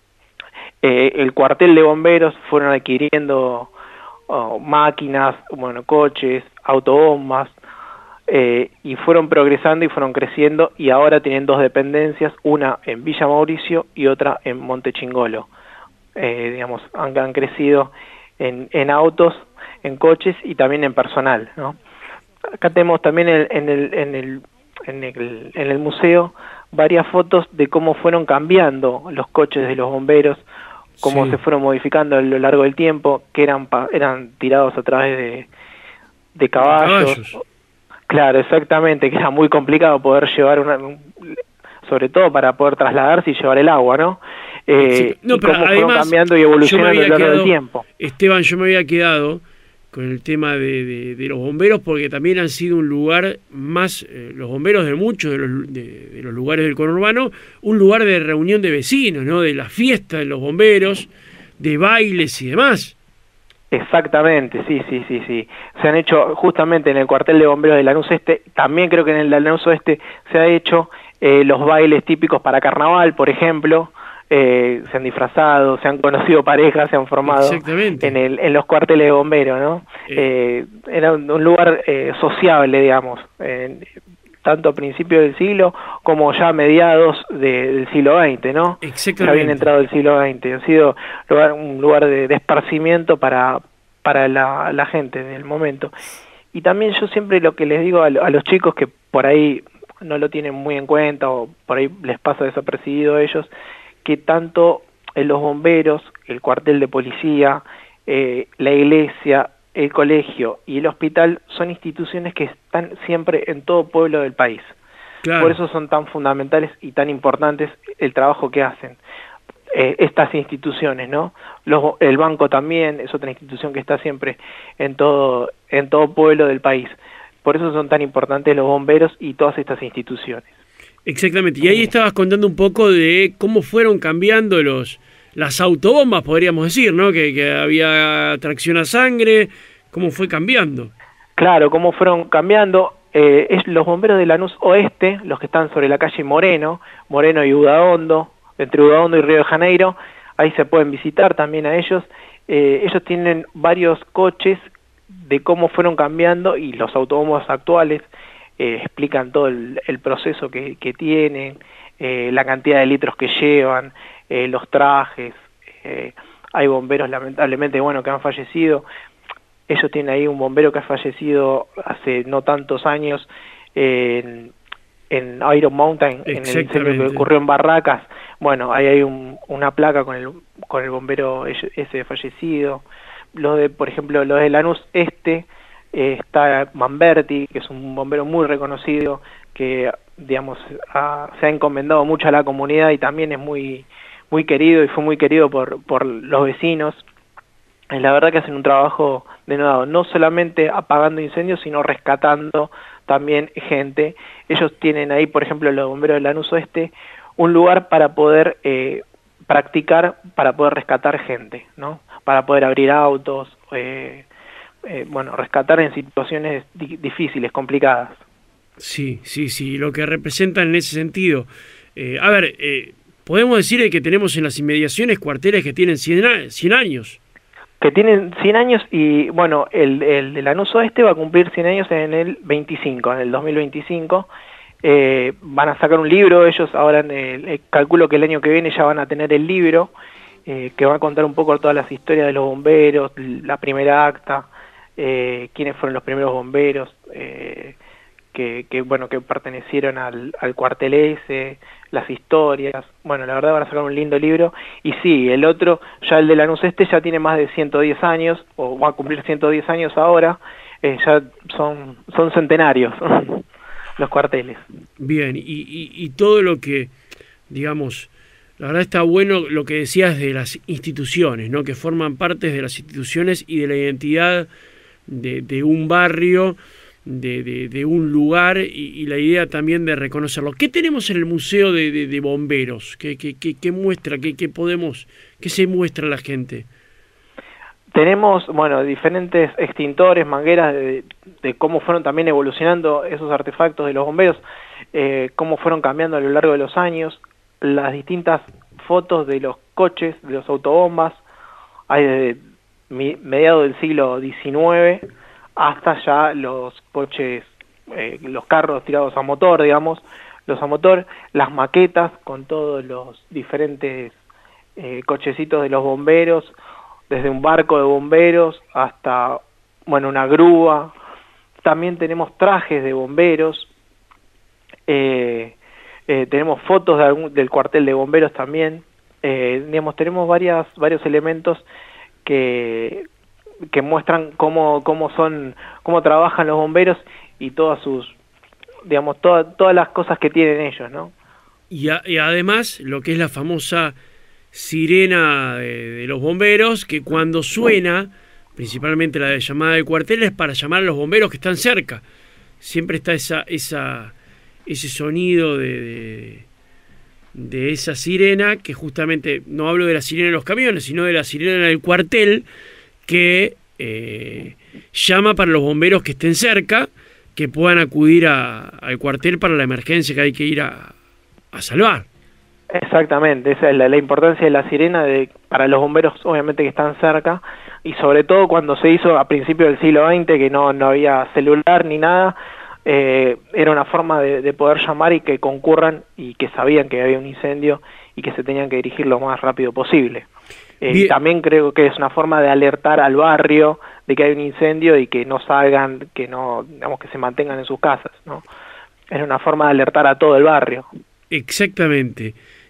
eh, el cuartel de bomberos fueron adquiriendo oh, máquinas, bueno, coches, autobombas, eh, y fueron progresando y fueron creciendo y ahora tienen dos dependencias, una en Villa Mauricio y otra en Monte Chingolo. Eh, digamos, han, han crecido en, en autos, en coches y también en personal, ¿no? Acá tenemos también en, en, el, en, el, en, el, en el museo varias fotos de cómo fueron cambiando los coches de los bomberos, cómo Sí. se fueron modificando a lo largo del tiempo, que eran, pa- eran tirados a través de, de caballos. Caballos. Claro, exactamente, que era muy complicado poder llevar una, un- sobre todo para poder trasladarse y llevar el agua, ¿no? Eh, Sí, no, y pero cómo fueron además, cambiando y yo me evolucionando a había lo largo del quedado- tiempo. Esteban, yo me había quedado con el tema de, de- de los bomberos porque también han sido un lugar más, eh, los bomberos de muchos de los, de, de los lugares del conurbano, un lugar de reunión de vecinos, ¿no? De la fiesta de los bomberos, de bailes y demás. Exactamente, sí, sí, sí, sí. Se han hecho justamente en el cuartel de bomberos de Lanús Este, también creo que en el de Lanús Oeste se ha hecho eh, los bailes típicos para carnaval, por ejemplo. Eh, se han disfrazado, se han conocido parejas, se han formado Exactamente. en, el, en los cuarteles de bomberos, ¿no? Eh, era un, un lugar eh, sociable, digamos, eh, tanto a principios del siglo como ya a mediados de- del siglo veinte, ¿no? Exactamente. Ya habían entrado el siglo veinte, ha sido lugar, un lugar de, de esparcimiento para, para la, la gente del momento. Y también yo siempre lo que les digo a, lo- a los chicos que por ahí no lo tienen muy en cuenta o por ahí les pasa desapercibido a ellos, que tanto eh, los bomberos, el cuartel de policía, eh, la iglesia, el colegio y el hospital son instituciones que están siempre en todo pueblo del país. Claro. Por eso son tan fundamentales y tan importantes el trabajo que hacen eh, estas instituciones, ¿no? Los, el banco también es otra institución que está siempre en todo, en todo pueblo del país. Por eso son tan importantes los bomberos y todas estas instituciones. Exactamente. Y ahí estabas contando un poco de cómo fueron cambiando los las autobombas, podríamos decir, ¿no? Que, que había tracción a sangre, cómo fue cambiando. Claro, cómo fueron cambiando. Eh, es los bomberos de Lanús Oeste, los que están sobre la calle Moreno, Moreno y Udaondo, entre Udaondo y Río de Janeiro, ahí se pueden visitar también a ellos. Eh, ellos tienen varios coches de cómo fueron cambiando y los autobombas actuales eh, explican todo el, el proceso que, que tienen, eh, la cantidad de litros que llevan, eh, los trajes. Eh, hay bomberos lamentablemente bueno que han fallecido. Ellos tienen ahí un bombero que ha fallecido hace no tantos años eh, en, en Iron Mountain, en el incendio que ocurrió en Barracas. Bueno, ahí hay un, una placa con el, con el bombero ese fallecido. Los de, por ejemplo, los de Lanús Este, eh, está Manberti, que es un bombero muy reconocido, que digamos ha, se ha encomendado mucho a la comunidad y también es muy, muy querido y fue muy querido por, por los vecinos. Es la verdad que hacen un trabajo de nuevo, no solamente apagando incendios, sino rescatando también gente. Ellos tienen ahí, por ejemplo, los bomberos de Lanús Oeste, un lugar para poder eh, practicar, para poder rescatar gente, ¿no? Para poder abrir autos, eh, eh, bueno, rescatar en situaciones di difíciles, complicadas. Sí, sí, sí, lo que representan en ese sentido. Eh, a ver, eh, podemos decir que tenemos en las inmediaciones cuarteles que tienen cien años. Que tienen cien años y, bueno, el, el de Lanús Oeste va a cumplir cien años en el veinticinco, en el dos mil veinticinco. Eh, van a sacar un libro, ellos ahora, en el, eh, calculo que el año que viene ya van a tener el libro, eh, que va a contar un poco todas las historias de los bomberos, la primera acta, eh, quiénes fueron los primeros bomberos, eh, que, que, bueno, que pertenecieron al, al cuartel ese, las historias. Bueno, la verdad van a sacar un lindo libro. Y sí, el otro, ya el de Lanús Este ya tiene más de ciento diez años, o va a cumplir ciento diez años ahora, eh, ya son, son centenarios los cuarteles. Bien, y, y, y todo lo que, digamos, la verdad está bueno lo que decías de las instituciones, ¿no? Que forman parte de las instituciones y de la identidad de, de un barrio, De, de, de un lugar y, y la idea también de reconocerlo. ¿Qué tenemos en el Museo de, de, de Bomberos? ¿Qué, qué, qué, qué muestra? ¿Qué, qué podemos, qué se muestra a la gente? Tenemos, bueno, diferentes extintores, mangueras, de, de cómo fueron también evolucionando esos artefactos de los bomberos, eh, cómo fueron cambiando a lo largo de los años, las distintas fotos de los coches, de los autobombas, hay desde mi, mediados del siglo diecinueve, hasta ya los coches, eh, los carros tirados a motor, digamos, los a motor, las maquetas con todos los diferentes eh, cochecitos de los bomberos, desde un barco de bomberos hasta, bueno, una grúa. También tenemos trajes de bomberos, eh, eh, tenemos fotos de algún, del cuartel de bomberos también, eh, digamos, tenemos varias, varios elementos que... que muestran cómo cómo son cómo trabajan los bomberos y todas sus digamos todas todas las cosas que tienen ellos, ¿no? Y, a, y además lo que es la famosa sirena de, de los bomberos, que cuando suena, principalmente la de llamada del cuartel, es para llamar a los bomberos que están cerca. Siempre está esa esa ese sonido de, de de esa sirena, que justamente no hablo de la sirena de los camiones, sino de la sirena del cuartel, que eh, llama para los bomberos que estén cerca, que puedan acudir a, al cuartel para la emergencia que hay que ir a, a salvar. Exactamente, esa es la, la importancia de la sirena de, para los bomberos obviamente que están cerca, y sobre todo cuando se hizo a principios del siglo veinte, que no, no había celular ni nada, eh, era una forma de, de poder llamar y que concurran y que sabían que había un incendio y que se tenían que dirigir lo más rápido posible. Eh, y también creo que es una forma de alertar al barrio de que hay un incendio y que no salgan, que no, digamos, que se mantengan en sus casas, ¿no? Es una forma de alertar a todo el barrio. Exactamente.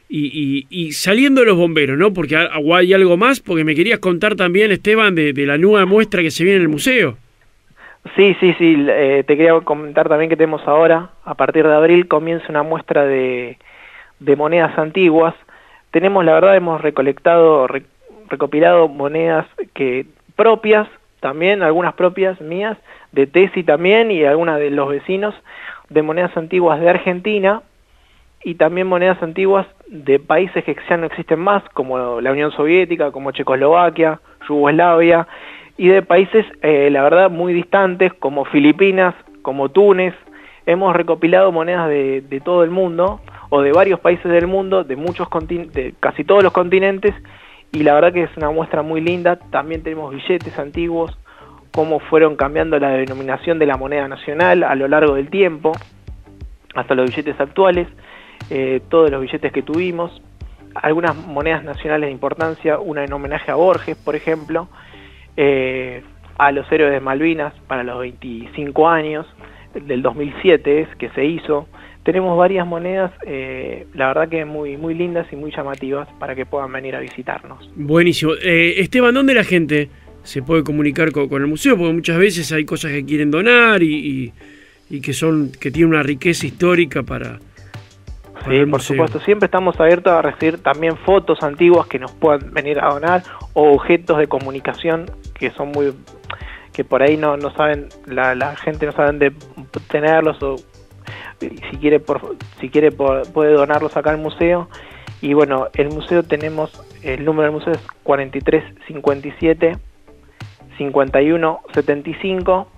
y, y, y saliendo de los bomberos, ¿no? Porque hay algo más, porque me querías contar también, Esteban, de, de la nueva muestra que se viene en el museo. Sí, sí, sí, eh, te quería comentar también que tenemos ahora, a partir de abril, comienza una muestra de, de monedas antiguas. Tenemos, la verdad, hemos recolectado, re, recopilado monedas que propias, también algunas propias mías, de Tesi también y algunas de los vecinos, de monedas antiguas de Argentina y también monedas antiguas de países que ya no existen más, como la Unión Soviética, como Checoslovaquia, Yugoslavia, y de países, eh, la verdad, muy distantes, como Filipinas, como Túnez. Hemos recopilado monedas de, de todo el mundo, o de varios países del mundo, de muchos continentes, de casi todos los continentes, y la verdad que es una muestra muy linda. También tenemos billetes antiguos, cómo fueron cambiando la denominación de la moneda nacional a lo largo del tiempo, hasta los billetes actuales, eh, todos los billetes que tuvimos, algunas monedas nacionales de importancia, una en homenaje a Borges, por ejemplo, eh, a los héroes de Malvinas para los veinticinco años, del dos mil siete es que se hizo. Tenemos varias monedas, eh, la verdad que muy, muy lindas y muy llamativas para que puedan venir a visitarnos. Buenísimo. Eh, Esteban, ¿dónde la gente se puede comunicar con, con el museo? Porque muchas veces hay cosas que quieren donar y, y, y que son que tienen una riqueza histórica para, para sí, el por museo. supuesto. Siempre estamos abiertos a recibir también fotos antiguas que nos puedan venir a donar o objetos de comunicación que son muy... que por ahí no, no saben, la, la gente no sabe de tenerlos, o si quiere por, si quiere por, puede donarlos acá al museo. Y bueno, el museo tenemos, el número del museo es cuarenta y tres cincuenta y siete cincuenta y uno setenta y cinco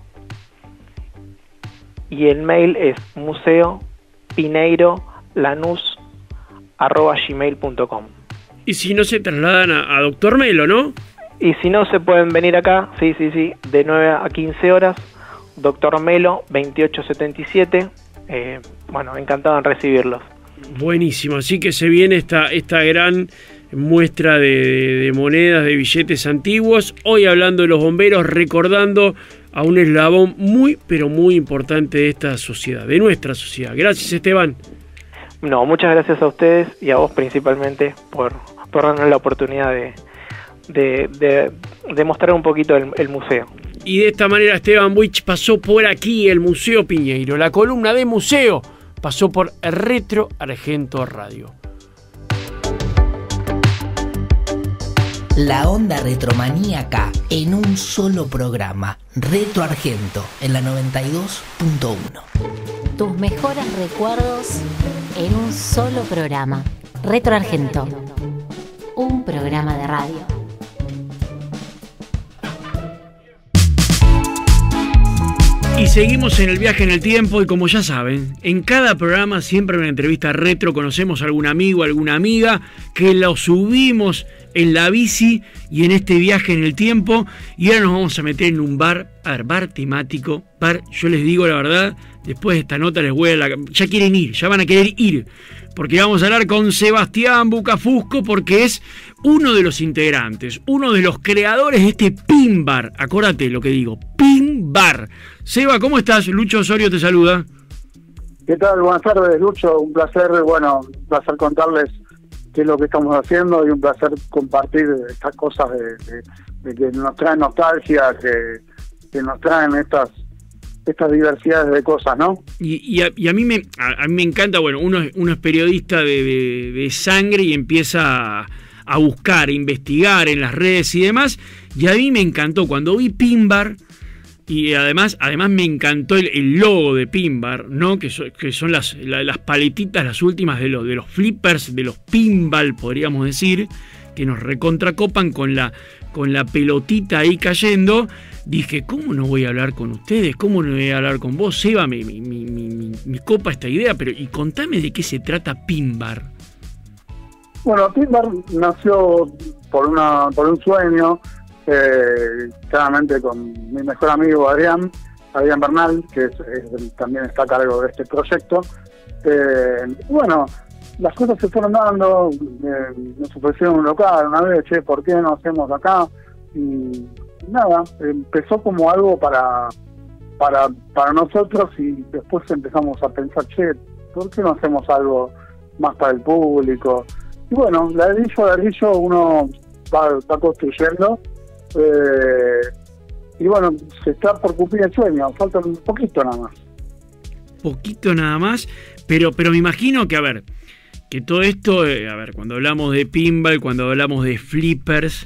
y el mail es museo pineiro lanús arroba gmail punto com. Y si no, se trasladan a, a Doctor Melo, ¿no? Y si no, se pueden venir acá, sí, sí, sí, de nueve a quince horas, Doctor Melo, veintiocho setenta y siete. Eh, bueno, encantado en recibirlos. Buenísimo, así que se viene esta, esta gran muestra de, de, de monedas, de billetes antiguos. Hoy hablando de los bomberos, recordando a un eslabón muy, pero muy importante de esta sociedad, de nuestra sociedad. Gracias, Esteban. No, muchas gracias a ustedes y a vos principalmente por, por darnos la oportunidad de... De, de, de mostrar un poquito el, el museo. Y de esta manera Esteban Buich pasó por aquí, el Museo Piñeiro. La columna de museo pasó por Retro Argento Radio. La onda retromaníaca en un solo programa. Retro Argento en la noventa y dos punto uno. Tus mejores recuerdos en un solo programa. Retro Argento. Un programa de radio. Y seguimos en el viaje en el tiempo y como ya saben, en cada programa siempre en una entrevista retro conocemos a algún amigo, alguna amiga que lo subimos en la bici y en este viaje en el tiempo. Y ahora nos vamos a meter en un bar, a ver, bar temático, bar, yo les digo la verdad, después de esta nota les voy a la... Ya quieren ir, ya van a querer ir, porque vamos a hablar con Sebastián Bucafusco, porque es uno de los integrantes, uno de los creadores de este Pin Bar. Acordate lo que digo, Pin Bar. Seba, ¿cómo estás? Lucho Osorio te saluda. ¿Qué tal? Buenas tardes, Lucho. Un placer, bueno, un placer contarles qué es lo que estamos haciendo y un placer compartir estas cosas de, de, de que nos traen nostalgia, que, que nos traen estas estas diversidades de cosas, ¿no? Y, y, a, y a mí me a, a mí me encanta, bueno, uno, uno es periodista de, de, de sangre y empieza a, a buscar, a investigar en las redes y demás, y a mí me encantó cuando vi Pin Bar. Y además, además me encantó el, el logo de Pin Bar, ¿no? Que, so, que son las, la, las paletitas, las últimas de, lo, de los flippers, de los pinball, podríamos decir, que nos recontracopan con la, con la pelotita ahí cayendo. Dije, ¿cómo no voy a hablar con ustedes? ¿Cómo no voy a hablar con vos, Seba? Me, me, me, me, me copa esta idea, pero y contame de qué se trata Pin Bar. Bueno, Pin Bar nació por, una, por un sueño. Eh, claramente con mi mejor amigo Adrián, Adrián Bernal, que es, es, también está a cargo de este proyecto. Eh, bueno, las cosas se fueron dando, eh, nos ofrecieron un local una vez, che, ¿por qué no hacemos acá? Y nada, empezó como algo para, para, para nosotros y después empezamos a pensar, che, ¿por qué no hacemos algo más para el público. Y bueno, ladrillo a ladrillo uno va, va construyendo. Eh, y bueno, se está por cumplir el sueño, falta un poquito nada más. Poquito nada más, pero, pero me imagino que, a ver, que todo esto, eh, a ver, cuando hablamos de pinball, cuando hablamos de flippers,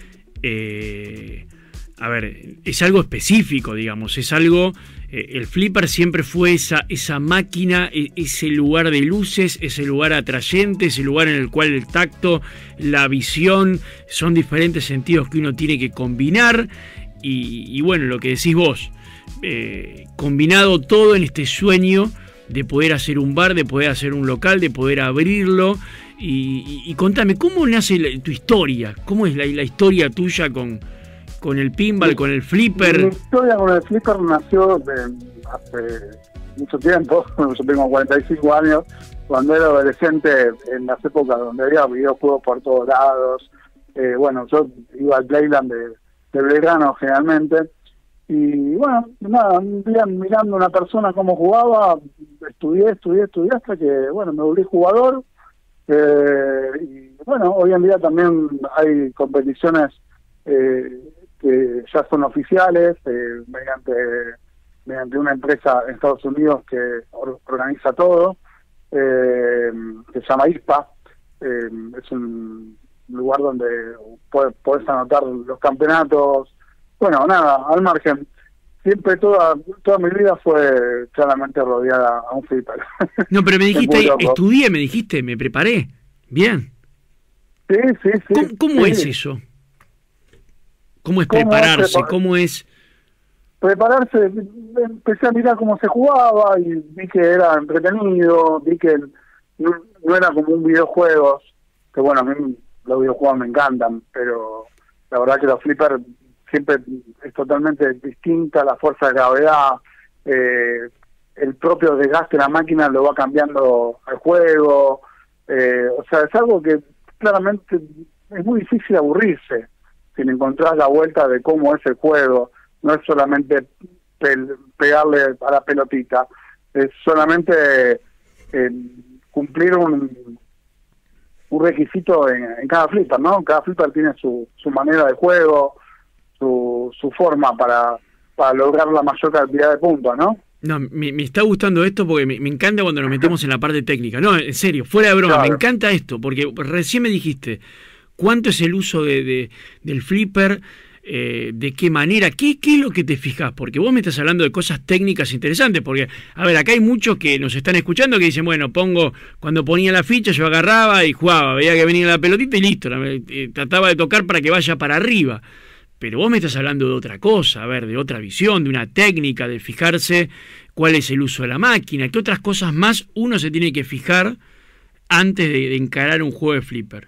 eh, a ver, es algo específico, digamos, es algo, eh, el flipper siempre fue esa, esa máquina, ese lugar de luces, ese lugar atrayente, ese lugar en el cual el tacto, la visión, son diferentes sentidos que uno tiene que combinar, y, y bueno, lo que decís vos, eh, combinado todo en este sueño de poder hacer un bar, de poder hacer un local, de poder abrirlo, y, y, y contame, ¿cómo nace la, tu historia? ¿Cómo es la, la historia tuya con... con el pinball, sí, con el flipper? Mi historia con el flipper nació de hace mucho tiempo. Yo tengo cuarenta y cinco años. Cuando era adolescente, en las épocas donde había videojuegos por todos lados, eh, bueno, yo iba al Playland de, de Belgrano generalmente, y bueno, nada, un día mirando a una persona cómo jugaba, estudié, estudié, estudié hasta que, bueno, me volví jugador. Eh, y bueno, hoy en día también hay competiciones eh, que ya son oficiales, eh, mediante mediante una empresa en Estados Unidos que or, organiza todo, eh, que se llama I S P A. Eh, es un lugar donde podés, podés anotar los campeonatos. Bueno, nada, al margen. Siempre toda toda mi vida fue claramente rodeada a un flipper. No, pero me dijiste, estudié, me dijiste, me preparé. Bien. Sí, sí, sí. ¿Cómo, cómo sí. es eso? ¿Cómo es prepararse? ¿Cómo, ¿Cómo es...? Prepararse, empecé a mirar cómo se jugaba y vi que era entretenido, vi que no, no era como un videojuego, que bueno, a mí los videojuegos me encantan, pero la verdad que los flippers siempre es totalmente distinta, la fuerza de gravedad, eh, el propio desgaste de la máquina lo va cambiando al juego, eh, o sea, es algo que claramente es muy difícil aburrirse sin encontrar la vuelta de cómo es el juego. No es solamente pe pegarle a la pelotita, es solamente eh, cumplir un, un requisito en, en cada flipper, ¿no? Cada flipper tiene su, su manera de juego, su, su forma para, para lograr la mayor cantidad de puntos, ¿no? No, me, me está gustando esto porque me, me encanta cuando nos metemos en la parte técnica. No, en serio, fuera de broma, claro. Me encanta esto, porque recién me dijiste, ¿cuánto es el uso de, de, del flipper? Eh, ¿De qué manera? ¿Qué, ¿Qué es lo que te fijas? Porque vos me estás hablando de cosas técnicas interesantes, porque, a ver, acá hay muchos que nos están escuchando que dicen, bueno, pongo, cuando ponía la ficha yo agarraba y jugaba, veía que venía la pelotita y listo, eh, trataba de tocar para que vaya para arriba. Pero vos me estás hablando de otra cosa, a ver, de otra visión, de una técnica, de fijarse cuál es el uso de la máquina, qué otras cosas más uno se tiene que fijar antes de, de encarar un juego de flipper.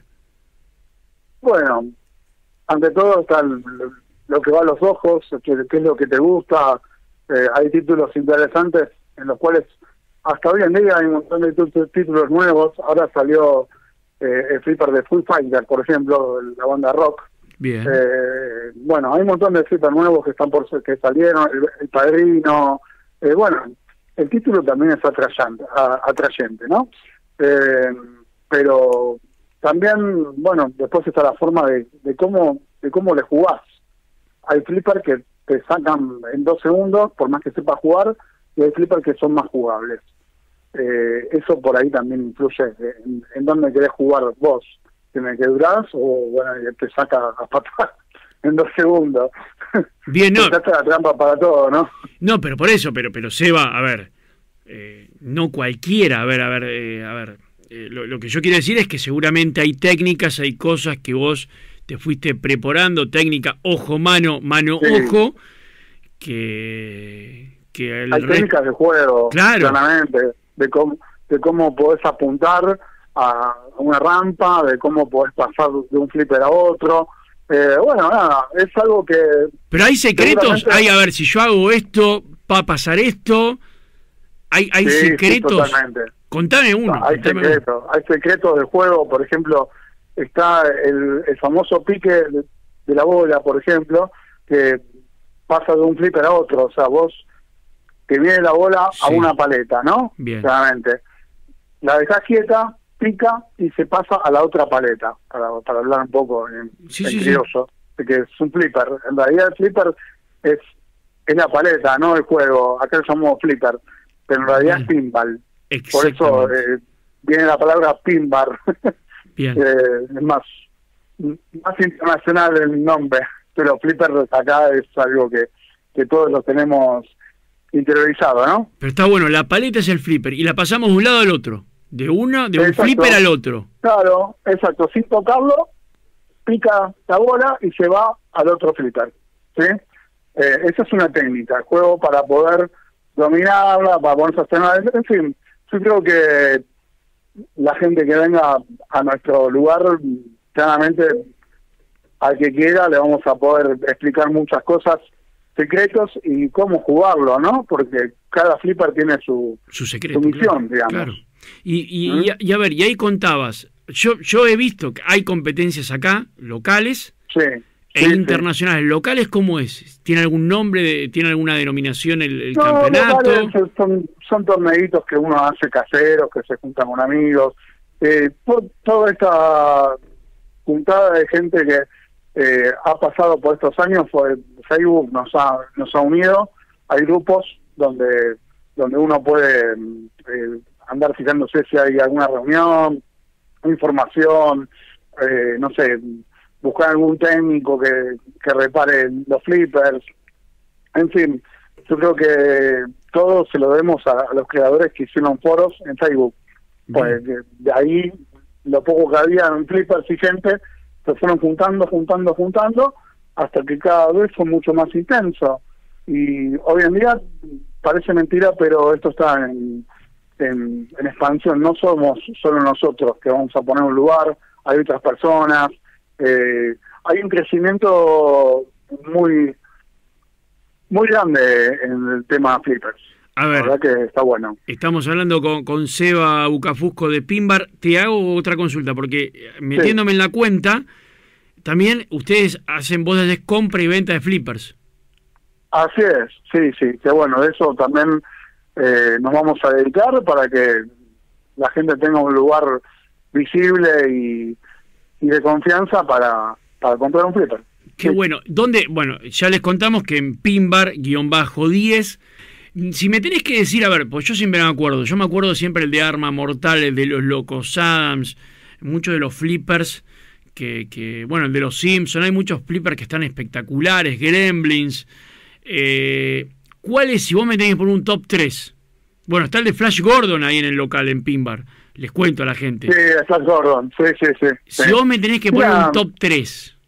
Bueno, ante todo está el, lo que va a los ojos, qué, qué es lo que te gusta. Eh, hay títulos interesantes en los cuales hasta hoy en día hay un montón de títulos nuevos. Ahora salió eh, el flipper de Foo Fighter, por ejemplo, la banda rock. Bien. Eh, bueno, hay un montón de flippers nuevos que están por que salieron, el, el Padrino. Eh, bueno, el título también es atrayente, a, atrayente, ¿no? Eh, pero también, bueno, después está la forma de, de cómo de cómo le jugás. Hay flippers que te sacan en dos segundos, por más que sepas jugar, y hay flippers que son más jugables. Eh, eso por ahí también influye en, en dónde querés jugar vos. ¿Tiene que durás o bueno, te saca a patar en dos segundos? Bien, no. Te la trampa para todo, ¿no? No, pero por eso, pero pero Seba, a ver, eh, no cualquiera, a ver, a ver, eh, a ver. Eh, lo, lo que yo quiero decir es que seguramente hay técnicas, hay cosas que vos te fuiste preparando, técnica ojo, mano, mano, sí. Ojo, que... que el hay resto... técnicas de juego, claro. Claramente, de cómo, de cómo podés apuntar a una rampa, de cómo podés pasar de un flipper a otro. Eh, bueno, nada, es algo que... Pero hay secretos, hay, a ver, si yo hago esto, va a pasar esto, hay, hay sí, secretos... Sí, totalmente. Contame uno. No, hay contame secretos, uno. hay secretos del juego, por ejemplo, está el, el famoso pique de, de la bola, por ejemplo, que pasa de un flipper a otro, o sea, vos que viene la bola sí. a una paleta, ¿no? Bien. Claramente. La dejás quieta pica y se pasa a la otra paleta, para, para hablar un poco en, Sí, en sí, sí. criollo, de que es un flipper. En realidad el flipper es, es la paleta, no el juego. Acá lo llamamos flipper, pero en realidad es pinball. Por eso eh, viene la palabra pinbar. Bien. eh, es más, más internacional el nombre, pero flipper acá es algo que, que todos lo tenemos interiorizado, ¿no? Pero está bueno, la paleta es el flipper y la pasamos de un lado al otro. De uno, de un Exacto. flipper al otro. Claro, exacto. Sin tocarlo, pica la bola y se va al otro flipper. ¿Sí? Eh, esa es una técnica, el juego para poder dominarla, para ponerse a cenar. En fin, yo creo que la gente que venga a nuestro lugar, claramente al que quiera le vamos a poder explicar muchas cosas, secretos y cómo jugarlo, ¿no? Porque cada flipper tiene su, su secreto, su misión, claro, digamos. Claro. Y, y, ¿Mm? y, a, y a ver, y ahí contabas, yo yo he visto que hay competencias acá, locales Sí. e sí, internacionales. sí. ¿Locales cómo es? ¿Tiene algún nombre, de, tiene alguna denominación el, el No, campeonato? locales son, son torneitos que uno hace caseros, que se juntan con amigos. Eh, por, toda esta juntada de gente que eh, ha pasado por estos años, fue Facebook nos ha nos ha unido. Hay grupos donde donde uno puede eh, andar fijándose si hay alguna reunión, información, eh, no sé, buscar algún técnico que, que repare los flippers. En fin, yo creo que todo se lo debemos a, a los creadores que hicieron foros en Facebook. Pues de, de ahí, lo poco que había en flippers y gente, se fueron juntando, juntando, juntando, hasta que cada vez fue mucho más intenso. Y hoy en día parece mentira, pero esto está en, en, en expansión. No somos solo nosotros que vamos a poner un lugar, hay otras personas. Eh, hay un crecimiento muy muy grande en el tema flippers. A ver, la verdad que está bueno. Estamos hablando con, con Seba Bucafusco de Pinbar. Te hago otra consulta, porque metiéndome sí. en la cuenta, también ustedes hacen, vos desde compra y venta de flippers. Así es, sí, sí, que bueno, de eso también eh, nos vamos a dedicar para que la gente tenga un lugar visible y, y de confianza para, para comprar un flipper. Qué sí. bueno. ¿Dónde? Bueno, ya les contamos que en Pinbar diez, si me tenés que decir, a ver, pues yo siempre me acuerdo, yo me acuerdo siempre el de Arma Mortal, el de los Locos Adams, muchos de los flippers, que, que bueno, el de los Simpsons, hay muchos flippers que están espectaculares, Gremlins. Eh, ¿Cuál es, si vos me tenés que poner un top tres? Bueno, está el de Flash Gordon ahí en el local, en Pinbar. Les cuento a la gente. Sí, Flash Gordon, sí, sí, sí. Si sí. vos me tenés que poner Mira, un top tres.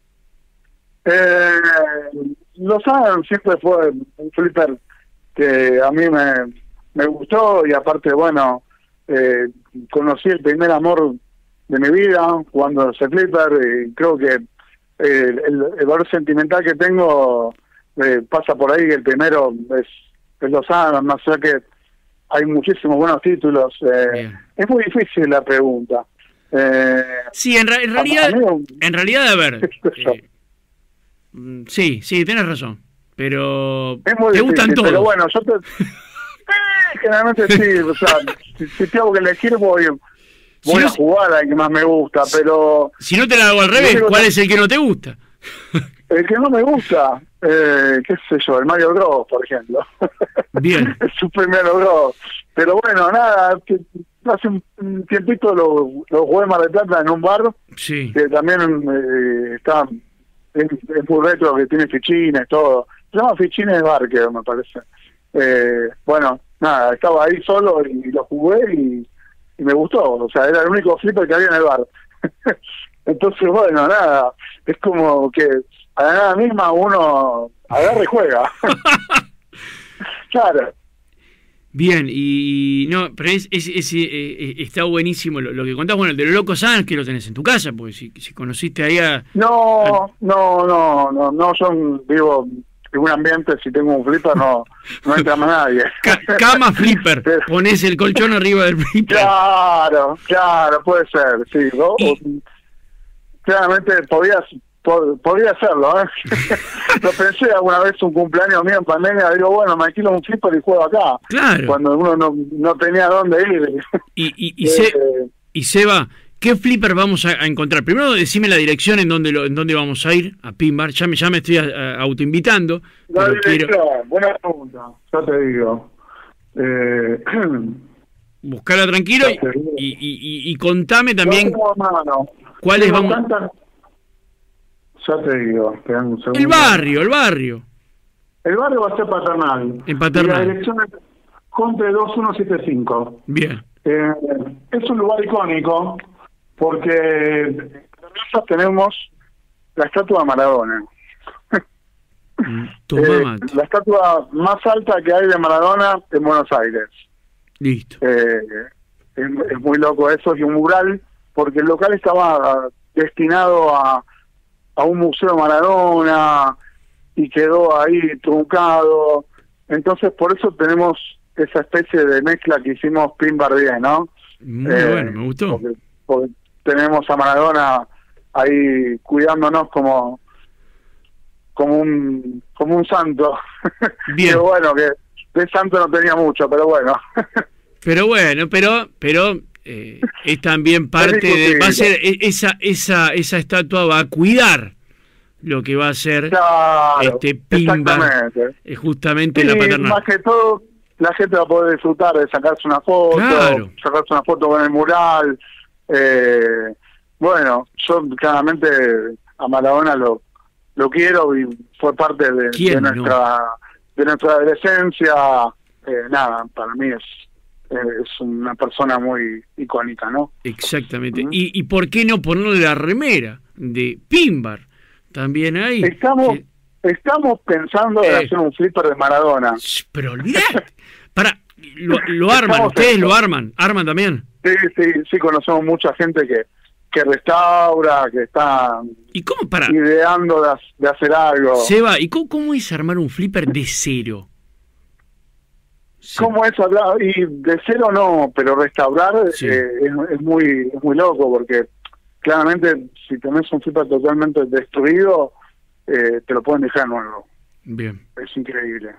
Eh, Los Adams siempre fue un flipper que a mí me, me gustó y aparte, bueno, eh, conocí el primer amor de mi vida jugando ese flipper y creo que el, el, el valor sentimental que tengo eh, pasa por ahí. El primero es, es Los Adams, más allá que hay muchísimos buenos títulos. Eh, es muy difícil la pregunta. Eh, sí, en, ra en realidad, mí, en realidad, a ver, eh, sí, sí, tenés razón, pero es muy te difícil, gustan todos. Pero bueno, yo te, eh, generalmente sí, o sea, si, si tengo que elegir voy, voy si no, a jugar al que más me gusta, pero... Si no te la hago al revés, ¿cuál es el que no te gusta? El que no me gusta, eh, qué sé yo, el Mario Bros, por ejemplo. Bien. Es su primer Bros. Pero bueno, nada, que hace un tiempito lo, lo jugué en Mar del Plata en un bar, sí. que también eh, está, es, es muy retro, que tiene fichines, todo. Se llama Fichines Bar, que me parece. Eh, bueno, nada, estaba ahí solo y lo jugué y, y me gustó. O sea, era el único flipper que había en el bar. Entonces, bueno, nada, es como que a la nada misma uno agarra y juega. Claro. Bien, y no, pero es, es, es, es está buenísimo lo, lo que contás. Bueno, el de los Locos Adams, que lo tenés en tu casa, porque si, si conociste ahí a... No, a... no, no, no, no, yo vivo en un ambiente, si tengo un flipper no, no entra más nadie. Ca cama flipper, ponés el colchón arriba del flipper. Claro, claro, puede ser, sí. ¿No? Y... Claramente podías... Podría hacerlo, ¿eh? Lo pensé alguna vez, un cumpleaños mío en pandemia, digo, bueno, me alquilo un flipper y juego acá. Claro. Cuando uno no, no tenía dónde ir. Y, y, y, se, y Y Seba, ¿qué flipper vamos a, a encontrar? Primero decime la dirección en donde, lo, en donde vamos a ir, a Pinbar. Ya me, ya me estoy a, a, autoinvitando. La pero dirección, quiero... buena pregunta, ya te digo. Eh, Buscala tranquilo y, y, y, y contame también cuáles vamos... Tantas... Ya te digo, esperá un segundo. El barrio, el barrio. El barrio va a ser Paternal. En Paternal. Y la dirección es Conte dos uno siete cinco. Bien. Eh, es un lugar icónico porque en Mendoza tenemos la estatua de Maradona. eh, la estatua más alta que hay de Maradona en Buenos Aires. Listo. Eh, es, es muy loco eso, y un mural, porque el local estaba destinado a, a un museo de Maradona y quedó ahí truncado. Entonces por eso tenemos esa especie de mezcla que hicimos Pinbar bien, ¿no? Muy eh, bueno, me gustó. Porque, porque tenemos a Maradona ahí cuidándonos como como un como un santo. Bien. Pero bueno, que de santo no tenía mucho, pero bueno. Pero bueno, pero pero eh, es también parte de... Va a ser esa, esa, esa estatua va a cuidar lo que va a ser claro, este Pinbar, eh, justamente sí, la Paternal. Más que todo, la gente va a poder disfrutar de sacarse una foto, claro. sacarse una foto con el mural. Eh, bueno, yo claramente a Maradona lo lo quiero y fue parte de, de nuestra no? de nuestra adolescencia. Eh, nada, para mí es es una persona muy icónica, ¿no? Exactamente. ¿Mm? ¿Y, y por qué no ponerle la remera de Pinbar también ahí? Estamos que... estamos pensando en eh, hacer un flipper de Maradona. Pero olvidate. Para, lo, lo arman, estamos ustedes en... lo arman, arman también. Sí, sí, sí, conocemos mucha gente que, que restaura, que está ¿Y cómo para? ideando de, de hacer algo. Seba, ¿y cómo, cómo es armar un flipper de cero? Sí. ¿Cómo es hablar? Y de cero no, pero restaurar sí. eh, es, es muy es muy loco, porque claramente si tenés un flipper totalmente destruido, eh, te lo pueden dejar nuevo. Bien. Es increíble.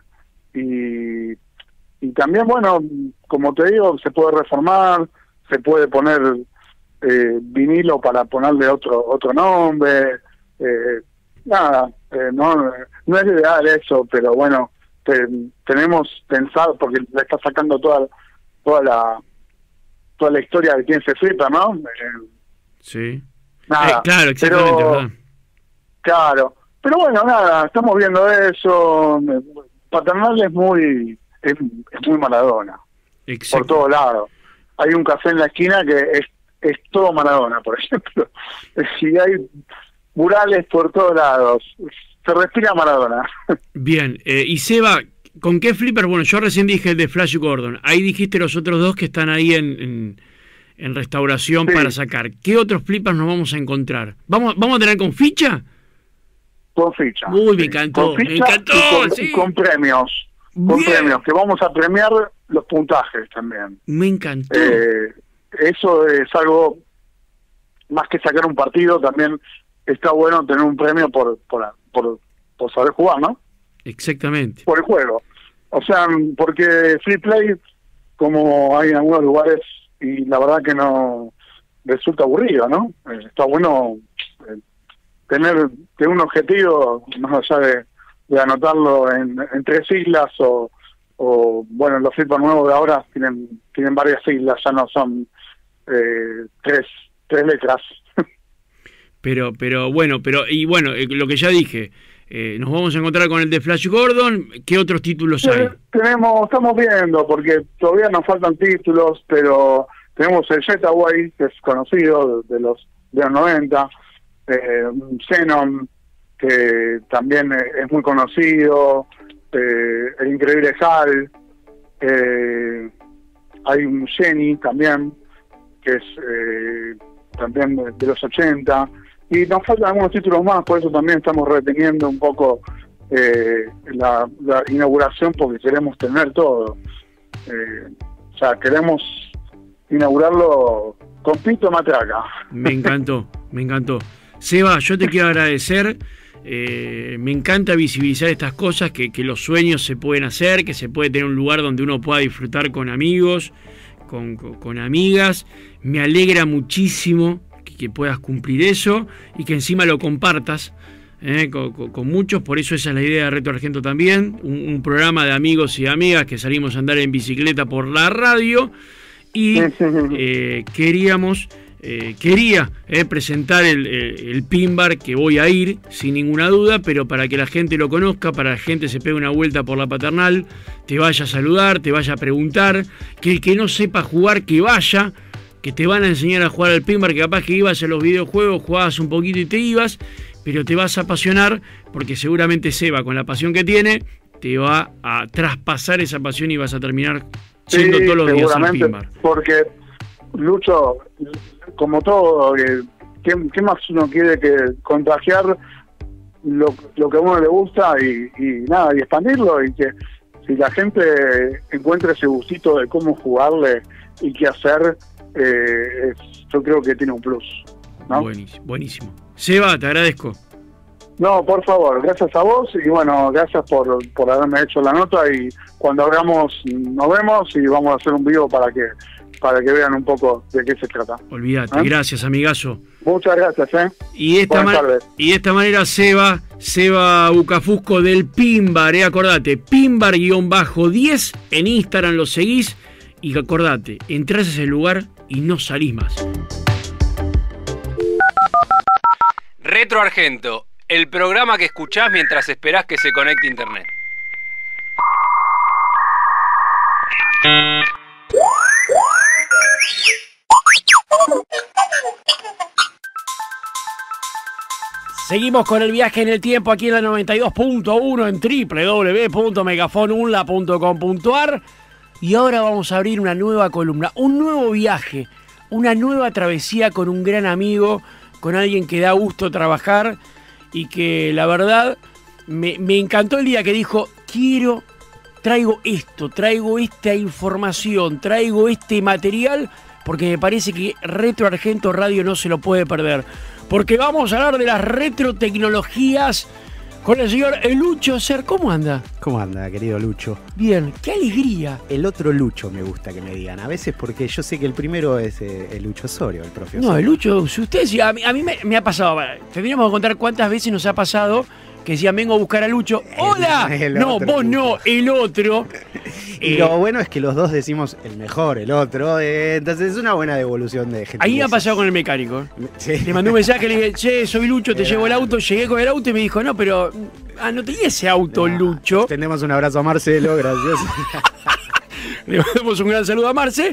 Y, y también, bueno, como te digo, se puede reformar, se puede poner eh, vinilo para ponerle otro otro nombre. Eh, nada, eh, no, no es ideal eso, pero bueno, te, tenemos pensado, porque le está sacando toda toda la toda la historia que tiene ese flipper, ¿no? Eh, sí. Nada, eh, claro, exactamente, pero, ¿verdad? Claro, pero bueno, nada, estamos viendo eso. Paternal es muy es, es muy Maradona. Exacto. Por todos lados. Hay un café en la esquina que es es todo Maradona, por ejemplo. Y hay murales por todos lados. Se respira Maradona. Bien, eh, y Seba, ¿con qué flipper? Bueno, yo recién dije el de Flash Gordon. Ahí dijiste los otros dos que están ahí en, en, en restauración sí. para sacar. ¿Qué otros flippers nos vamos a encontrar? ¿Vamos, vamos a tener con ficha? Con ficha. Uy, me encantó, me encantó. Y con, sí. y con premios. Con Bien. premios, que vamos a premiar los puntajes también. Me encantó. Eh, eso es algo, más que sacar un partido, también está bueno tener un premio por por, por, por saber jugar, ¿no? Exactamente. Por el juego. O sea, porque free play, como hay en algunos lugares, y la verdad que no resulta aburrido, ¿no? Eh, está bueno eh, tener, tener un objetivo, más allá de, de anotarlo en, en tres siglas o, o bueno, los flippers nuevos de ahora tienen tienen varias siglas, ya no son eh, tres tres letras. Pero, pero bueno, pero y bueno, eh, lo que ya dije, eh, nos vamos a encontrar con el de Flash Gordon. ¿Qué otros títulos hay? Tenemos, estamos viendo, porque todavía nos faltan títulos, pero tenemos el Jetaway, que es conocido de los de los noventa, eh, Xenon, que también es muy conocido, eh, el increíble Hal, eh, hay un Jenny también, que es eh, también de, de los ochenta, y nos faltan algunos títulos más, por eso también estamos reteniendo un poco eh, la, la inauguración, porque queremos tener todo. Eh, o sea, queremos inaugurarlo con pito matraca. Me encantó, me encantó. Seba, yo te quiero agradecer. Eh, me encanta visibilizar estas cosas, que, que los sueños se pueden hacer, que se puede tener un lugar donde uno pueda disfrutar con amigos, con, con, con amigas. Me alegra muchísimo que, que puedas cumplir eso y que encima lo compartas eh, con, con, con muchos. Por eso esa es la idea de Retro Argento también, un, un programa de amigos y amigas que salimos a andar en bicicleta por la radio y eh, queríamos... Eh, quería eh, presentar el, el, el Pin Bar, que voy a ir sin ninguna duda, pero para que la gente lo conozca, para que la gente se pegue una vuelta por la Paternal, te vaya a saludar, te vaya a preguntar, que el que no sepa jugar, que vaya, que te van a enseñar a jugar al Pin Bar, que capaz que ibas a los videojuegos, jugabas un poquito y te ibas, pero te vas a apasionar, porque seguramente Seba, con la pasión que tiene, te va a traspasar esa pasión y vas a terminar yendo sí, todos los días al Pin Bar. Porque Lucho, como todo, ¿qué, qué más uno quiere que contagiar lo, lo que a uno le gusta y, y nada, y expandirlo? Y que si la gente encuentra ese gustito de cómo jugarle y qué hacer, eh, es, yo creo que tiene un plus, ¿no? Buenísimo, buenísimo. Seba, te agradezco. No, por favor, gracias a vos y bueno, gracias por, por haberme hecho la nota y cuando hagamos nos vemos y vamos a hacer un vivo para que para que vean un poco de qué se trata. Olvídate, ¿eh? Gracias, amigazo. Muchas gracias, ¿eh? Y de esta, ma- y de esta manera, Seba, Seba Bucafusco del Pin Bar, ¿eh? Acordate, Pin Bar diez en Instagram lo seguís y acordate, entrás a ese lugar y no salís más. Retro Argento, el programa que escuchás mientras esperás que se conecte internet. Seguimos con el viaje en el tiempo aquí en la noventa y dos punto uno en doble u doble u doble u punto megafonunla punto com punto ar y ahora vamos a abrir una nueva columna, un nuevo viaje, una nueva travesía con un gran amigo, con alguien que da gusto trabajar y que la verdad me, me encantó el día que dijo, quiero, traigo esto, traigo esta información, traigo este material porque me parece que Retro Argento Radio no se lo puede perder. Porque vamos a hablar de las retrotecnologías con el señor Lucho Ser. ¿Cómo anda? ¿Cómo anda, querido Lucho? Bien, qué alegría. El otro Lucho me gusta que me digan. A veces porque yo sé que el primero es eh, el Lucho Osorio, el propio No, Osorio. el Lucho, si usted, a mí, a mí me, me ha pasado, tendríamos que contar cuántas veces nos ha pasado que decían, vengo a buscar a Lucho. ¡Hola! El, el no, vos Lucho. No, el otro. Y eh, lo bueno es que los dos decimos el mejor, el otro. Eh, entonces es una buena devolución de gente. Ahí me ha pasado con el mecánico. Sí. Le mandé un mensaje, le dije, che, soy Lucho, te Era... llevo el auto. Llegué con el auto y me dijo, no, pero ah, no tenía ese auto, no, Lucho. Tendemos un abrazo a Marcelo, gracias. Le mandamos un gran saludo a Marce.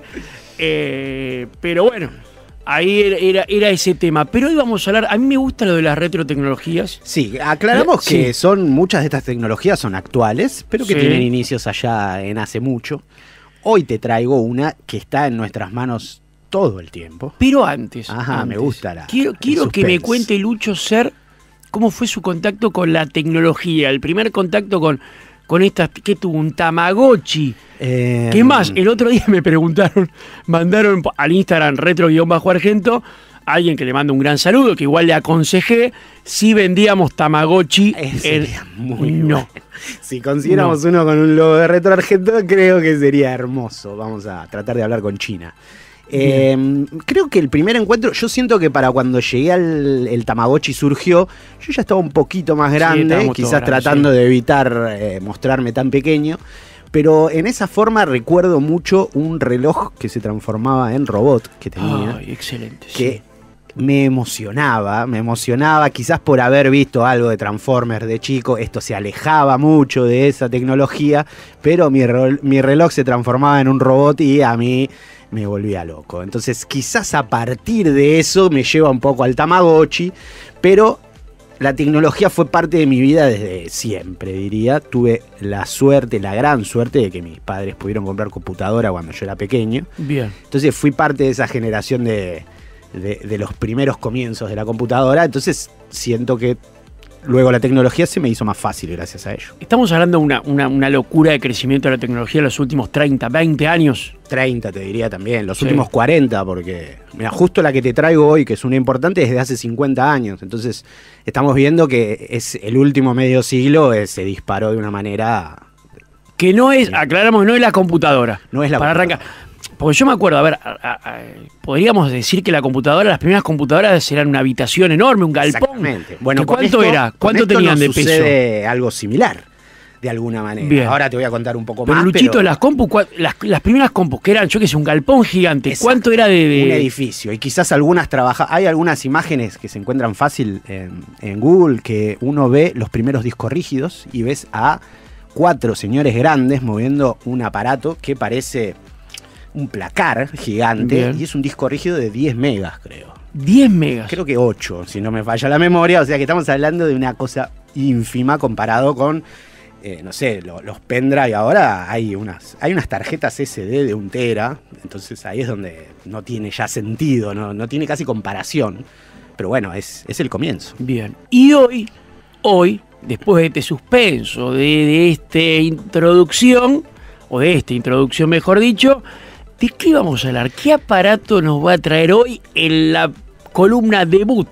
Eh, pero bueno, ahí era, era, era ese tema. Pero hoy vamos a hablar, a mí me gusta lo de las retrotecnologías. Sí, aclaramos sí. que son muchas de estas tecnologías son actuales, pero que sí. tienen inicios allá en hace mucho. Hoy te traigo una que está en nuestras manos todo el tiempo. Pero antes. Ajá, antes. me gusta la Quiero, quiero que me cuente Lucho Ser cómo fue su contacto con la tecnología, el primer contacto con... con estas, ¿qué tuvo? Un Tamagotchi. Eh, ¿Qué más? El otro día me preguntaron, mandaron al Instagram retro-argento, a alguien que le manda un gran saludo, que igual le aconsejé si vendíamos Tamagotchi. Sería en... muy no. bueno. Si consiguiéramos no. uno con un logo de Retro Argento, creo que sería hermoso. Vamos a tratar de hablar con China. Eh, creo que el primer encuentro, yo siento que para cuando llegué al el Tamagotchi surgió, yo ya estaba un poquito más grande, sí, quizás grandes, tratando sí. de evitar eh, mostrarme tan pequeño, pero en esa forma recuerdo mucho un reloj que se transformaba en robot que tenía. Ay, excelente. Que sí. me emocionaba, me emocionaba quizás por haber visto algo de Transformers de chico, esto se alejaba mucho de esa tecnología, pero mi, mi reloj se transformaba en un robot y a mí me volvía loco. Entonces quizás a partir de eso me lleva un poco al Tamagotchi, pero la tecnología fue parte de mi vida desde siempre, diría. Tuve la suerte, la gran suerte de que mis padres pudieron comprar computadora cuando yo era pequeño. Bien. Entonces fui parte de esa generación de, de, de los primeros comienzos de la computadora. Entonces siento que luego la tecnología se me hizo más fácil gracias a ello. Estamos hablando de una, una, una locura de crecimiento de la tecnología en los últimos treinta, veinte años. treinta te diría también, los sí. últimos cuarenta, porque mira, justo la que te traigo hoy, que es una importante, es de hace cincuenta años. Entonces estamos viendo que es el último medio siglo, eh, se disparó de una manera... Que no es, aclaramos, no es la computadora. No es la para computadora. arrancar. Porque yo me acuerdo, a ver, a, a, a, podríamos decir que la computadora, las primeras computadoras eran una habitación enorme, un galpón. Exactamente. Bueno, con ¿cuánto esto- era? con ¿Cuánto esto tenían nos de peso? sucede algo similar, de alguna manera. Bien. Ahora te voy a contar un poco Pero más. Luchito, pero las compus, cua- las, las primeras compus que eran, yo que sé, un galpón gigante, Exacto. ¿cuánto era de...? de- un edificio. Y quizás algunas trabaja. Hay algunas imágenes que se encuentran fácil en, en Google que uno ve los primeros discos rígidos y ves a cuatro señores grandes moviendo un aparato que parece un placar gigante. Bien. Y es un disco rígido de diez megas, creo. diez megas. Creo que ocho, si no me falla la memoria. O sea que estamos hablando de una cosa ínfima comparado con, eh, no sé, lo- los pendrive. Ahora hay unas, hay unas tarjetas ese de de un tera. Entonces ahí es donde no tiene ya sentido, no, no tiene casi comparación. Pero bueno, es, es el comienzo. Bien. Y hoy, hoy, después de este suspenso, de, de esta introducción, o de esta introducción mejor dicho, ¿de qué vamos a hablar? ¿Qué aparato nos va a traer hoy en la columna debut?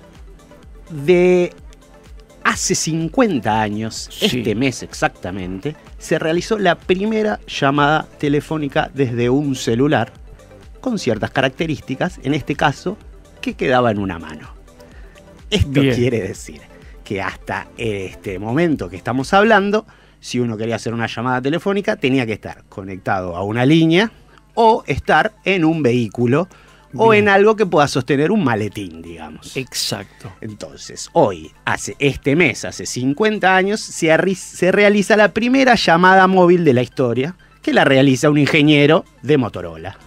De hace cincuenta años, Sí. este mes exactamente, se realizó la primera llamada telefónica desde un celular con ciertas características, en este caso, que quedaba en una mano. Esto Bien. quiere decir que hasta este momento que estamos hablando, si uno quería hacer una llamada telefónica, tenía que estar conectado a una línea o estar en un vehículo o Bien. en algo que pueda sostener un maletín, digamos. Exacto. Entonces, hoy, hace este mes, hace cincuenta años, se, arri- se realiza la primera llamada móvil de la historia, que la realiza un ingeniero de Motorola.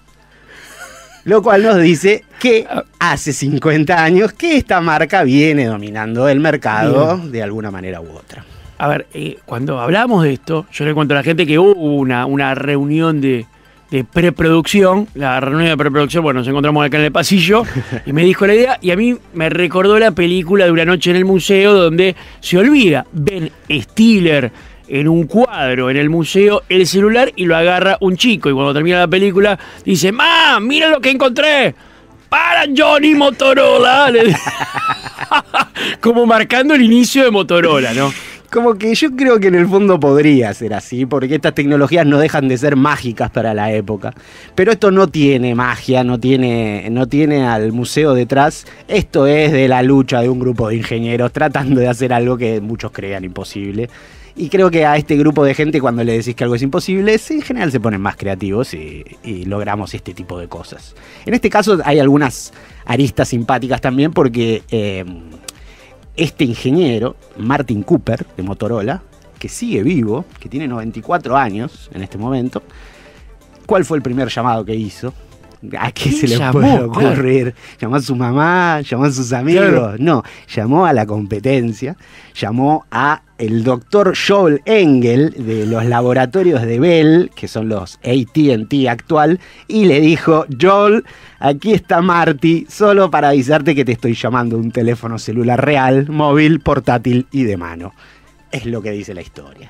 Lo cual nos dice que hace cincuenta años que esta marca viene dominando el mercado Bien. de alguna manera u otra. A ver, eh, cuando hablamos de esto, yo le cuento a la gente que hubo una, una reunión de, de preproducción. La reunión de preproducción, bueno, nos encontramos acá en el pasillo y me dijo la idea. Y a mí me recordó la película de Una noche en el museo, donde se olvida Ben Stiller en un cuadro en el museo el celular y lo agarra un chico. Y cuando termina la película, dice: ¡Ma, mira lo que encontré! ¡Para Johnny Motorola! Le dice. Como marcando el inicio de Motorola, ¿no? Como que yo creo que en el fondo podría ser así, porque estas tecnologías no dejan de ser mágicas para la época. Pero esto no tiene magia, no tiene, no tiene al museo detrás. Esto es de la lucha de un grupo de ingenieros tratando de hacer algo que muchos creían imposible. Y creo que a este grupo de gente, cuando le decís que algo es imposible, en general se ponen más creativos y, y logramos este tipo de cosas. En este caso hay algunas aristas simpáticas también porque eh, este ingeniero, Martin Cooper, de Motorola, que sigue vivo, que tiene noventa y cuatro años en este momento, ¿cuál fue el primer llamado que hizo? ¿A qué se le llamó? puede ocurrir? Claro. ¿Llamó a su mamá? ¿Llamó a sus amigos? Claro. No, llamó a la competencia, llamó a el doctor Joel Engel de los laboratorios de Bell, que son los A T and T actual, y le dijo: Joel, aquí está Marty, solo para avisarte que te estoy llamando a un teléfono celular real, móvil, portátil y de mano. Es lo que dice la historia.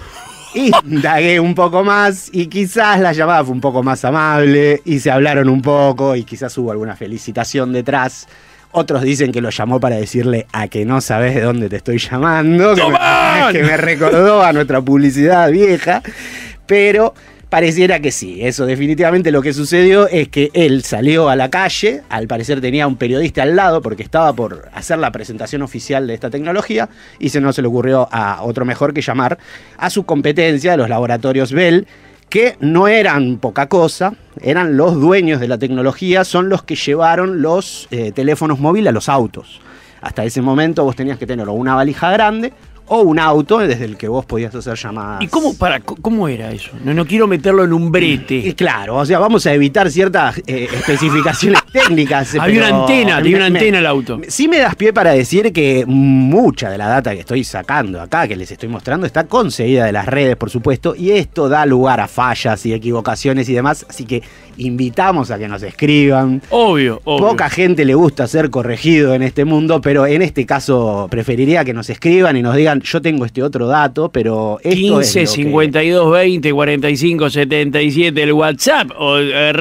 Indagué un poco más y quizás la llamada fue un poco más amable y se hablaron un poco y quizás hubo alguna felicitación detrás. Otros dicen que lo llamó para decirle: a que no sabes de dónde te estoy llamando, que me, que me recordó a nuestra publicidad vieja, pero pareciera que sí. Eso definitivamente lo que sucedió es que él salió a la calle, al parecer tenía un periodista al lado porque estaba por hacer la presentación oficial de esta tecnología y se no se le ocurrió a otro mejor que llamar a su competencia, los laboratorios Bell, que no eran poca cosa, eran los dueños de la tecnología, son los que llevaron los eh, teléfonos móviles a los autos. Hasta ese momento vos tenías que tener o una valija grande o un auto desde el que vos podías hacer llamadas. ¿Y cómo, para, cómo era eso? No, no quiero meterlo en un brete. Y claro, o sea, vamos a evitar ciertas eh, especificaciones técnicas. Había pero una antena, tenía una me- antena el auto. Sí me das pie para decir que mucha de la data que estoy sacando acá, que les estoy mostrando, está conseguida de las redes, por supuesto, y esto da lugar a fallas y equivocaciones y demás, así que invitamos a que nos escriban. Obvio, obvio. Poca gente le gusta ser corregido en este mundo, pero en este caso preferiría que nos escriban y nos digan: yo tengo este otro dato, pero esto quince, es lo que- cincuenta y dos, veinte, cuarenta y cinco, setenta y siete el WhatsApp, o eh,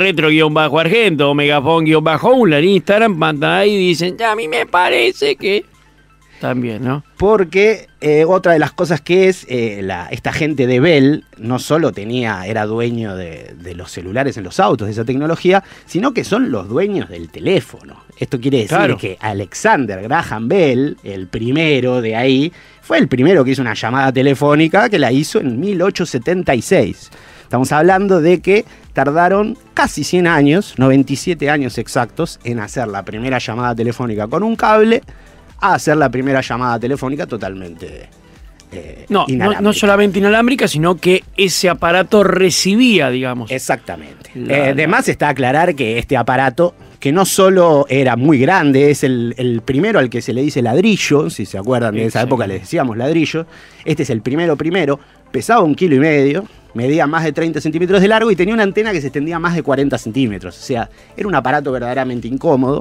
retro-argento, o megafon-un, en Instagram, mandan ahí y dicen: ya, a mí me parece que... También, ¿no? Porque eh, otra de las cosas que es, eh, la, esta gente de Bell no solo tenía, era dueño de, de los celulares en los autos, de esa tecnología, sino que son los dueños del teléfono. Esto quiere decir Claro. que Alexander Graham Bell, el primero de ahí, fue el primero que hizo una llamada telefónica, que la hizo en mil ochocientos setenta y seis. Estamos hablando de que tardaron casi cien años, noventa y siete años exactos, en hacer la primera llamada telefónica con un cable, a hacer la primera llamada telefónica totalmente eh, No, no, inalámbrica. no solamente inalámbrica, sino que ese aparato recibía, digamos. Exactamente. La- Eh, además está aclarar que este aparato, que no solo era muy grande, es el, el primero al que se le dice ladrillo, si se acuerdan de esa Exacto. época le decíamos ladrillo, este es el primero primero, pesaba un kilo y medio, medía más de treinta centímetros de largo y tenía una antena que se extendía más de cuarenta centímetros, o sea, era un aparato verdaderamente incómodo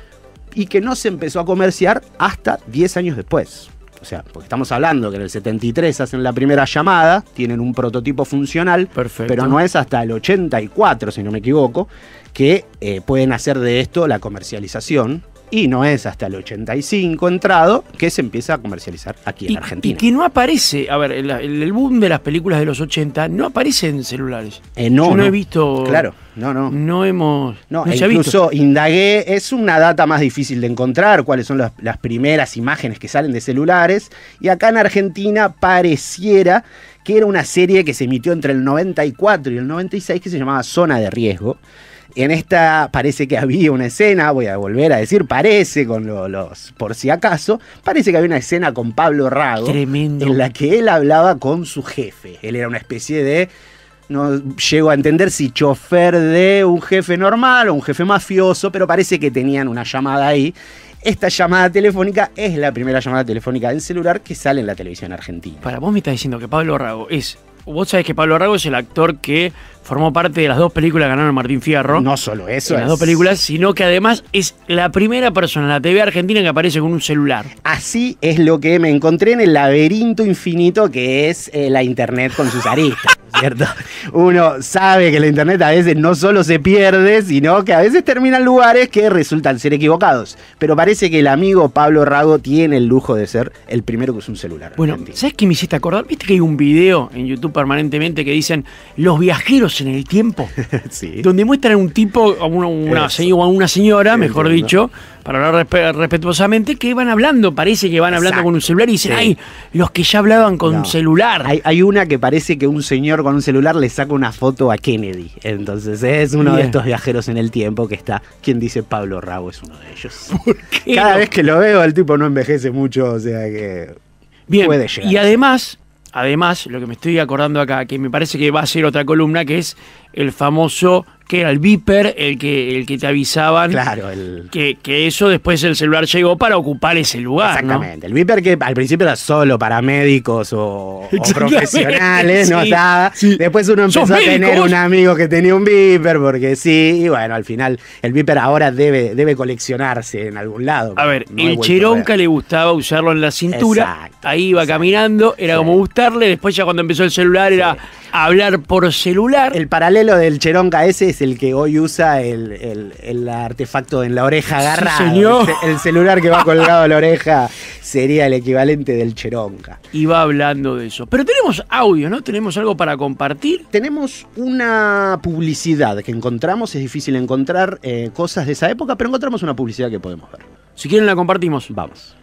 y que no se empezó a comerciar hasta diez años después. O sea, porque estamos hablando que en el setenta y tres hacen la primera llamada, tienen un prototipo funcional, Perfecto. pero no es hasta el ochenta y cuatro, si no me equivoco, que eh, pueden hacer de esto la comercialización, y no es hasta el ochenta y cinco entrado que se empieza a comercializar aquí en Y, Argentina. y que no aparece, a ver, el, el boom de las películas de los ochenta no aparece en celulares. Eh, no, Yo no, no. he visto. Claro, no, no. No hemos. No, no e se ha visto. incluso indagué, es una data más difícil de encontrar, cuáles son las, las primeras imágenes que salen de celulares, y acá en Argentina pareciera que era una serie que se emitió entre el noventa y cuatro y el noventa y seis que se llamaba Zona de Riesgo. En esta parece que había una escena, voy a volver a decir, parece con lo- los, por si acaso, parece que había una escena con Pablo Rago, Tremendo. en la que él hablaba con su jefe. Él era una especie de, no llego a entender si chofer de un jefe normal o un jefe mafioso, pero parece que tenían una llamada ahí. Esta llamada telefónica es la primera llamada telefónica en celular que sale en la televisión argentina. Para vos me estás diciendo que Pablo Rago es. Vos sabés que Pablo Rago es el actor que formó parte de las dos películas que ganaron el Martín Fierro. No solo eso, en las es- dos películas, sino que además es la primera persona en la T V argentina que aparece con un celular. Así es lo que me encontré en el laberinto infinito que es eh, la internet con sus aristas, ¿cierto? Uno sabe que la internet a veces no solo se pierde, sino que a veces termina en lugares que resultan ser equivocados. Pero parece que el amigo Pablo Rago tiene el lujo de ser el primero que usa un celular. Bueno, argentino. ¿sabes qué me hiciste acordar? ¿Viste que hay un video en YouTube permanentemente que dicen los viajeros en el tiempo? Sí. Donde muestran un tipo, a una, una, Eso. se- o a una señora, mejor Entiendo. dicho, para hablar respe- respetuosamente, que van hablando, parece que van hablando Exacto. con un celular y dicen, Sí. ay, los que ya hablaban con No. celular. Hay, hay una que parece que un señor con un celular le saca una foto a Kennedy. Entonces es uno de Bien. estos viajeros en el tiempo que está. ¿Quién dice Pablo Rago es uno de ellos? ¿Qué Cada no? vez que lo veo, el tipo no envejece mucho, o sea que Bien, puede llegar. y además, además, lo que me estoy acordando acá, que me parece que va a ser otra columna, que es el famoso, que era el beeper, el que, el que te avisaban Claro, el... que, que eso después el celular llegó para ocupar ese lugar, ¿no? Exactamente. El beeper que al principio era solo para médicos o, o Exactamente, profesionales, no sí, estaba. sí. Después uno ¿Sos empezó a médico tener vos? un amigo que tenía un beeper, porque sí, y bueno, al final el beeper ahora debe, debe coleccionarse en algún lado. A ver, No he el vuelto a Cheronca ver. le gustaba usarlo en la cintura, Exacto, ahí iba exacto. caminando, era Sí. como gustarle, después ya cuando empezó el celular era hablar por celular. El paralelo del Cheronca ese es el que hoy usa el, el- el artefacto en la oreja Sí, agarrado. señor. El, ce- el celular que va colgado a la oreja sería el equivalente del Cheronca. Iba hablando de eso. Pero tenemos audio, ¿no? Tenemos algo para compartir. Tenemos una publicidad que encontramos, es difícil encontrar eh, cosas de esa época, pero encontramos una publicidad que podemos ver. Si quieren la compartimos. Vamos.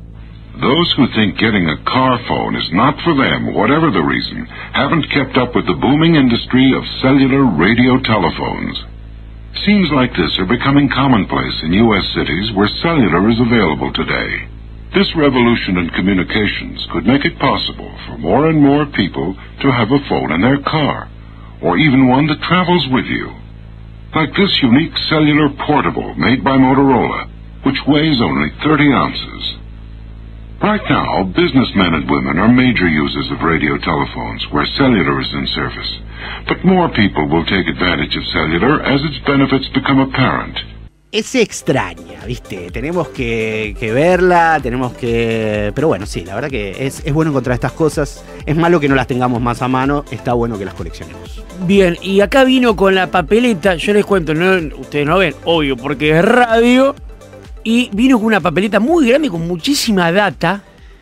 Those who think getting a car phone is not for them, whatever the reason, haven't kept up with the booming industry of cellular radio telephones. Scenes like this are becoming commonplace in U S cities where cellular is available today. This revolution in communications could make it possible for more and more people to have a phone in their car, or even one that travels with you. Like this unique cellular portable made by Motorola, which weighs only thirty ounces. Right now, businessmen and women are major users of radio telephones where cellular is in service. But more people will take advantage of cellular as its benefits become apparent. Es extraña, ¿viste? Tenemos que, que verla, tenemos que... Pero bueno, sí, la verdad que es, es bueno encontrar estas cosas. Es malo que no las tengamos más a mano, está bueno que las coleccionemos. Bien, y acá vino con la papeleta, yo les cuento, no, ustedes no ven, obvio, porque es radio, y vino con una papeleta muy grande con muchísima data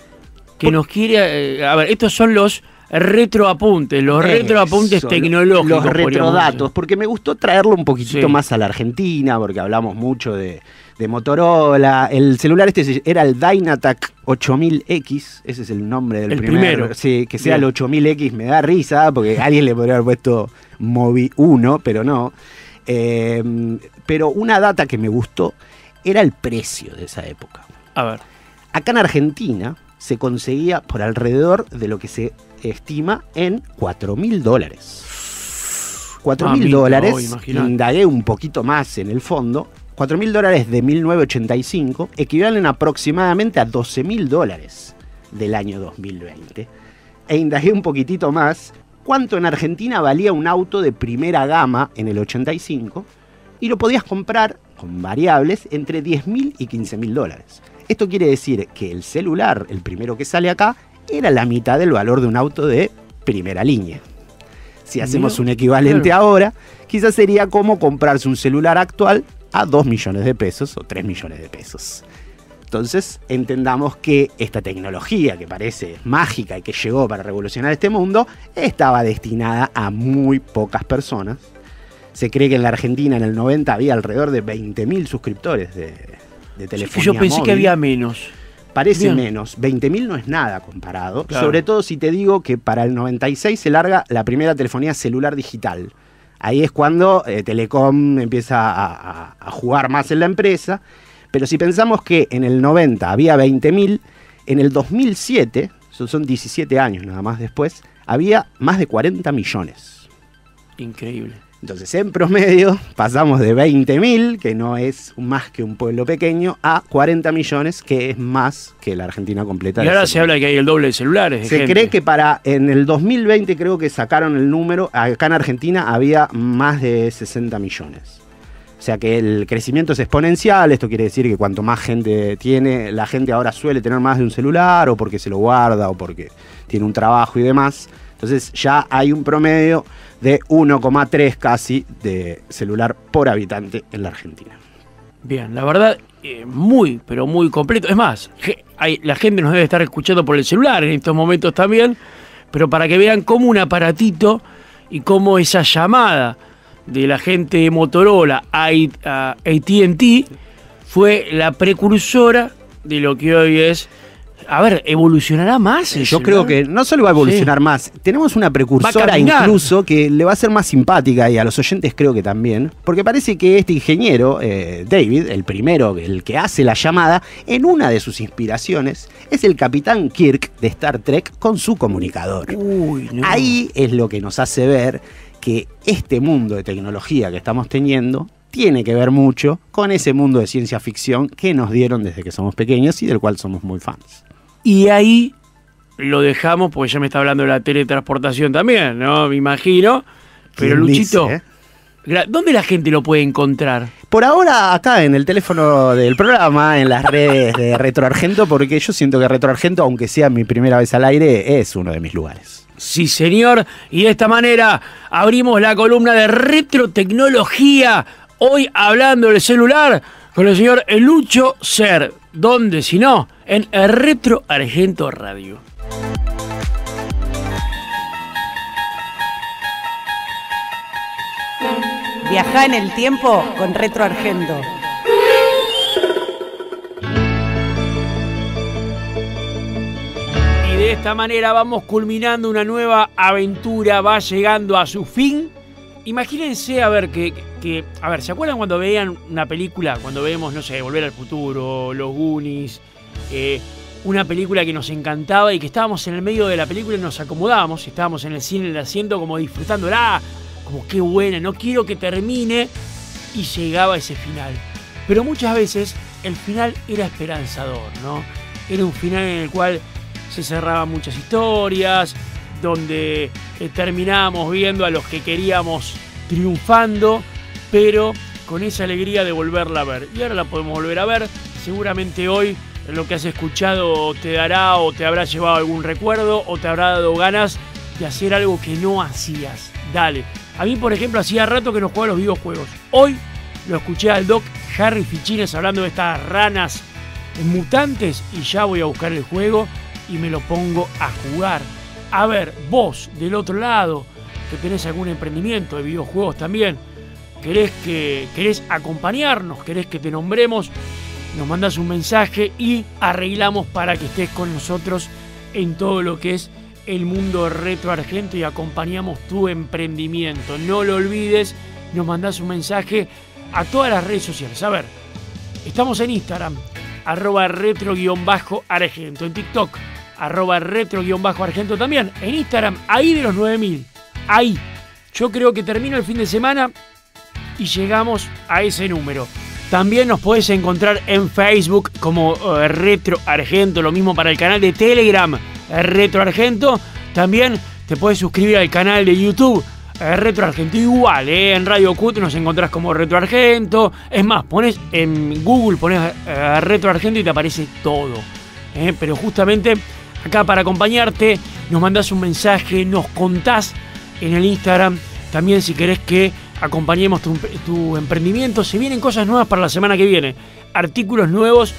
que nos quiere... Eh, a ver, estos son los retroapuntes, los Eso, retroapuntes tecnológicos. Los retrodatos, porque me gustó traerlo un poquitito Sí. más a la Argentina, porque hablamos mucho de, de Motorola. El celular este era el Dynatac ocho mil X, ese es el nombre del El primer. primero. Sí, que sea Bien. el ocho mil X me da risa, porque alguien le podría haber puesto Movi uno, pero no. Eh, pero una data que me gustó era el precio de esa época. A ver. Acá en Argentina se conseguía por alrededor de lo que se estima en cuatro mil dólares. cuatro mil Mamita, dólares, oh, imaginate. indagué un poquito más en el fondo. cuatro mil dólares de mil novecientos ochenta y cinco equivalen aproximadamente a doce mil dólares del año dos mil veinte. E indagué un poquitito más cuánto en Argentina valía un auto de primera gama en el ochenta y cinco y lo podías comprar con variables entre diez mil y quince mil dólares. Esto quiere decir que el celular, el primero que sale acá, era la mitad del valor de un auto de primera línea. Si hacemos un equivalente claro. ahora, quizás sería como comprarse un celular actual a dos millones de pesos o tres millones de pesos. Entonces, entendamos que esta tecnología que parece mágica y que llegó para revolucionar este mundo, estaba destinada a muy pocas personas. Se cree que en la Argentina en el noventa había alrededor de veinte mil suscriptores de, de telefonía Yo pensé móvil. que había menos. Parece Bien. menos, veinte mil no es nada comparado, Claro. sobre todo si te digo que para el noventa y seis se larga la primera telefonía celular digital. Ahí es cuando eh, Telecom empieza a, a- a jugar más en la empresa, pero si pensamos que en el noventa había veinte mil, en el dos mil siete, eso son diecisiete años nada más después, había más de cuarenta millones. Increíble. Entonces, en promedio, pasamos de veinte mil, que no es más que un pueblo pequeño, a cuarenta millones, que es más que la Argentina completa. Y de ahora se celulares. habla de que hay el doble de celulares. de Se gente. cree que para en el dos mil veinte, creo que sacaron el número, acá en Argentina había más de sesenta millones. O sea que el crecimiento es exponencial, esto quiere decir que cuanto más gente tiene, la gente ahora suele tener más de un celular, o porque se lo guarda, o porque tiene un trabajo y demás. Entonces ya hay un promedio de uno coma tres casi de celular por habitante en la Argentina. Bien, la verdad, eh, muy, pero muy completo. Es más, ge- hay- la gente nos debe estar escuchando por el celular en estos momentos también, pero para que vean cómo un aparatito y cómo esa llamada de la gente de Motorola a I- a A T and T fue la precursora de lo que hoy es... A ver, ¿evolucionará más? el Yo celular? creo que no solo va a evolucionar Sí. más, tenemos una Va a precursora caminar. incluso que le va a ser más simpática y a los oyentes creo que también, porque parece que este ingeniero, eh, David, el primero, el que hace la llamada, en una de sus inspiraciones es el Capitán Kirk de Star Trek con su comunicador. Uy, no. Ahí es lo que nos hace ver que este mundo de tecnología que estamos teniendo tiene que ver mucho con ese mundo de ciencia ficción que nos dieron desde que somos pequeños y del cual somos muy fans. Y ahí lo dejamos, porque ya me está hablando de la teletransportación también, ¿no? Me imagino. Pero ¿Quién Luchito, dice, eh? gra- ¿dónde la gente lo puede encontrar? Por ahora acá en el teléfono del programa, en las redes de Retro Argento, porque yo siento que Retro Argento, aunque sea mi primera vez al aire, es uno de mis lugares. Sí, señor. Y de esta manera abrimos la columna de retrotecnología. Hoy hablando del celular con el señor Lucho Ser. ¿Dónde si no? En Retro Argento Radio. Viajá en el tiempo con Retro Argento. Y de esta manera vamos culminando una nueva aventura, va llegando a su fin. Imagínense, a ver, que, que, a ver, ¿se acuerdan cuando veían una película? Cuando vemos, no sé, Volver al Futuro, Los Goonies, eh, una película que nos encantaba y que estábamos en el medio de la película y nos acomodábamos, y estábamos en el cine, en el asiento, como disfrutándola, como qué buena, no quiero que termine, y llegaba ese final. Pero muchas veces el final era esperanzador, ¿no? Era un final en el cual se cerraban muchas historias, donde eh, terminábamos viendo a los que queríamos triunfando, pero con esa alegría de volverla a ver. Y ahora la podemos volver a ver. Seguramente hoy lo que has escuchado te dará o te habrá llevado algún recuerdo o te habrá dado ganas de hacer algo que no hacías. Dale. A mí, por ejemplo, hacía rato que no jugaba los videojuegos. Hoy lo escuché al Doc Harry Fichines hablando de estas ranas mutantes y ya voy a buscar el juego y me lo pongo a jugar. A ver, vos del otro lado, que tenés algún emprendimiento de videojuegos también, querés, que, querés acompañarnos, querés que te nombremos, nos mandás un mensaje y arreglamos para que estés con nosotros en todo lo que es el mundo retro argento y acompañamos tu emprendimiento. No lo olvides, nos mandás un mensaje a todas las redes sociales. A ver, estamos en Instagram, arroba retro-argento, en TikTok, arroba retro-argento también, en Instagram, ahí de los nueve mil, ahí. Yo creo que termina el fin de semana y llegamos a ese número. También nos podés encontrar en Facebook como uh, Retro Argento, lo mismo para el canal de Telegram, Retro Argento. También te podés suscribir al canal de YouTube, eh, Retro Argento. Igual, eh, en Radio Cut nos encontrás como Retro Argento. Es más, pones en Google, pones eh, Retro Argento y te aparece todo. Eh, pero justamente acá para acompañarte, nos mandás un mensaje, nos contás en el Instagram. También si querés que acompañemos tu, tu emprendimiento. Se vienen cosas nuevas para la semana que viene. Artículos nuevos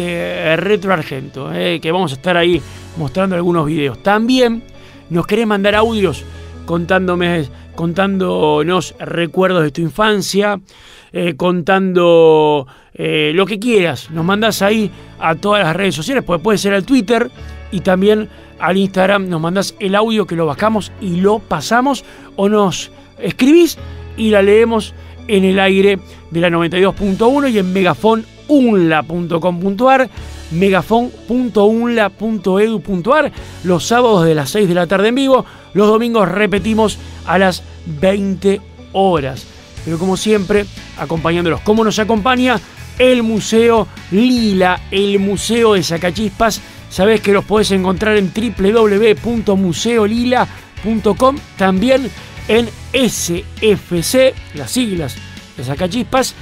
de Retro Argento, eh, que vamos a estar ahí mostrando algunos videos. También nos querés mandar audios contándome, contándonos recuerdos de tu infancia, eh, contando eh, lo que quieras. Nos mandás ahí a todas las redes sociales, pues puede ser al Twitter y también al Instagram. Nos mandás el audio que lo bajamos y lo pasamos, o nos escribís y la leemos en el aire de la noventa y dos punto uno y en megafon unla punto com punto ar, megafon punto unla punto edu punto ar, los sábados de las seis de la tarde en vivo, los domingos repetimos a las veinte horas. Pero como siempre, acompañándolos, como nos acompaña el Museo Lila, el Museo de Sacachispas. Sabés que los podés encontrar en doble u doble u doble u punto museo lila punto com, también en S F C, las siglas de Sacachispas,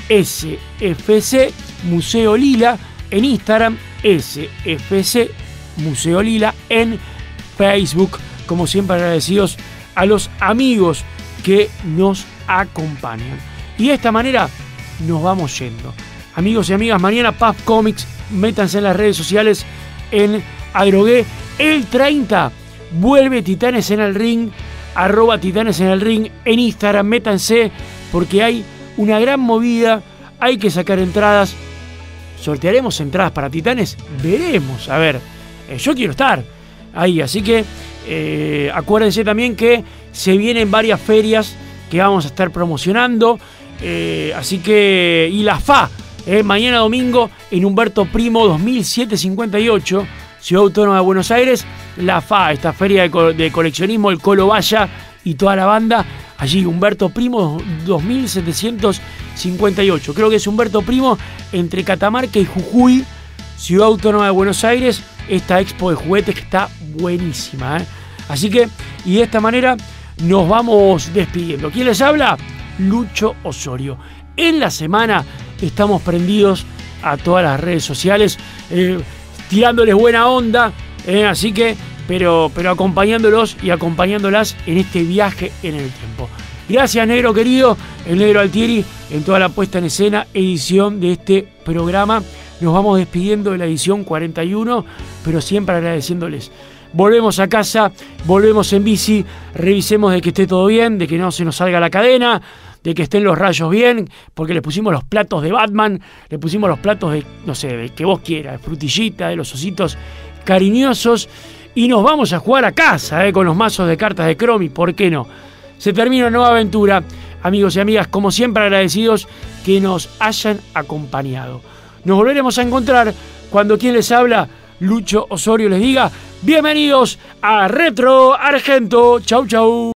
S F C Museo Lila en Instagram, S F C Museo Lila en Facebook. Como siempre, agradecidos a los amigos que nos acompañan. Y de esta manera nos vamos yendo. Amigos y amigas, mañana Puff Comics, métanse en las redes sociales, en Adrogué. El treinta vuelve Titanes en el Ring, arroba Titanes en el Ring en Instagram, métanse porque hay una gran movida, hay que sacar entradas. ¿Sortearemos entradas para Titanes? Veremos, a ver, eh, yo quiero estar ahí, así que eh, acuérdense también que se vienen varias ferias que vamos a estar promocionando, eh, así que, y la F A, eh, mañana domingo en Humberto Primo dos mil setecientos cincuenta y ocho, Ciudad Autónoma de Buenos Aires, la F A, esta feria de, co de coleccionismo, el Colo Valla y toda la banda, allí Humberto Primo dos mil setecientos cincuenta y ocho, creo que es Humberto Primo entre Catamarca y Jujuy, Ciudad Autónoma de Buenos Aires, esta expo de juguetes que está buenísima, ¿eh? Así que, y de esta manera nos vamos despidiendo. ¿Quién les habla? Lucho Osorio. En la semana estamos prendidos a todas las redes sociales, eh, tirándoles buena onda, eh, así que, pero, pero acompañándolos y acompañándolas en este viaje en el tiempo. Gracias, negro querido, el negro Altieri, en toda la puesta en escena, edición de este programa. Nos vamos despidiendo de la edición cuarenta y uno, pero siempre agradeciéndoles. Volvemos a casa, volvemos en bici, revisemos de que esté todo bien, de que no se nos salga la cadena, de que estén los rayos bien, porque le pusimos los platos de Batman, le pusimos los platos de, no sé, de que vos quieras, de frutillita, de los ositos cariñosos, y nos vamos a jugar a casa, eh, con los mazos de cartas de Cromi, ¿por qué no? Se termina una nueva aventura, amigos y amigas, como siempre agradecidos que nos hayan acompañado. Nos volveremos a encontrar cuando quien les habla, Lucho Osorio, les diga bienvenidos a Retro Argento. Chau, chau.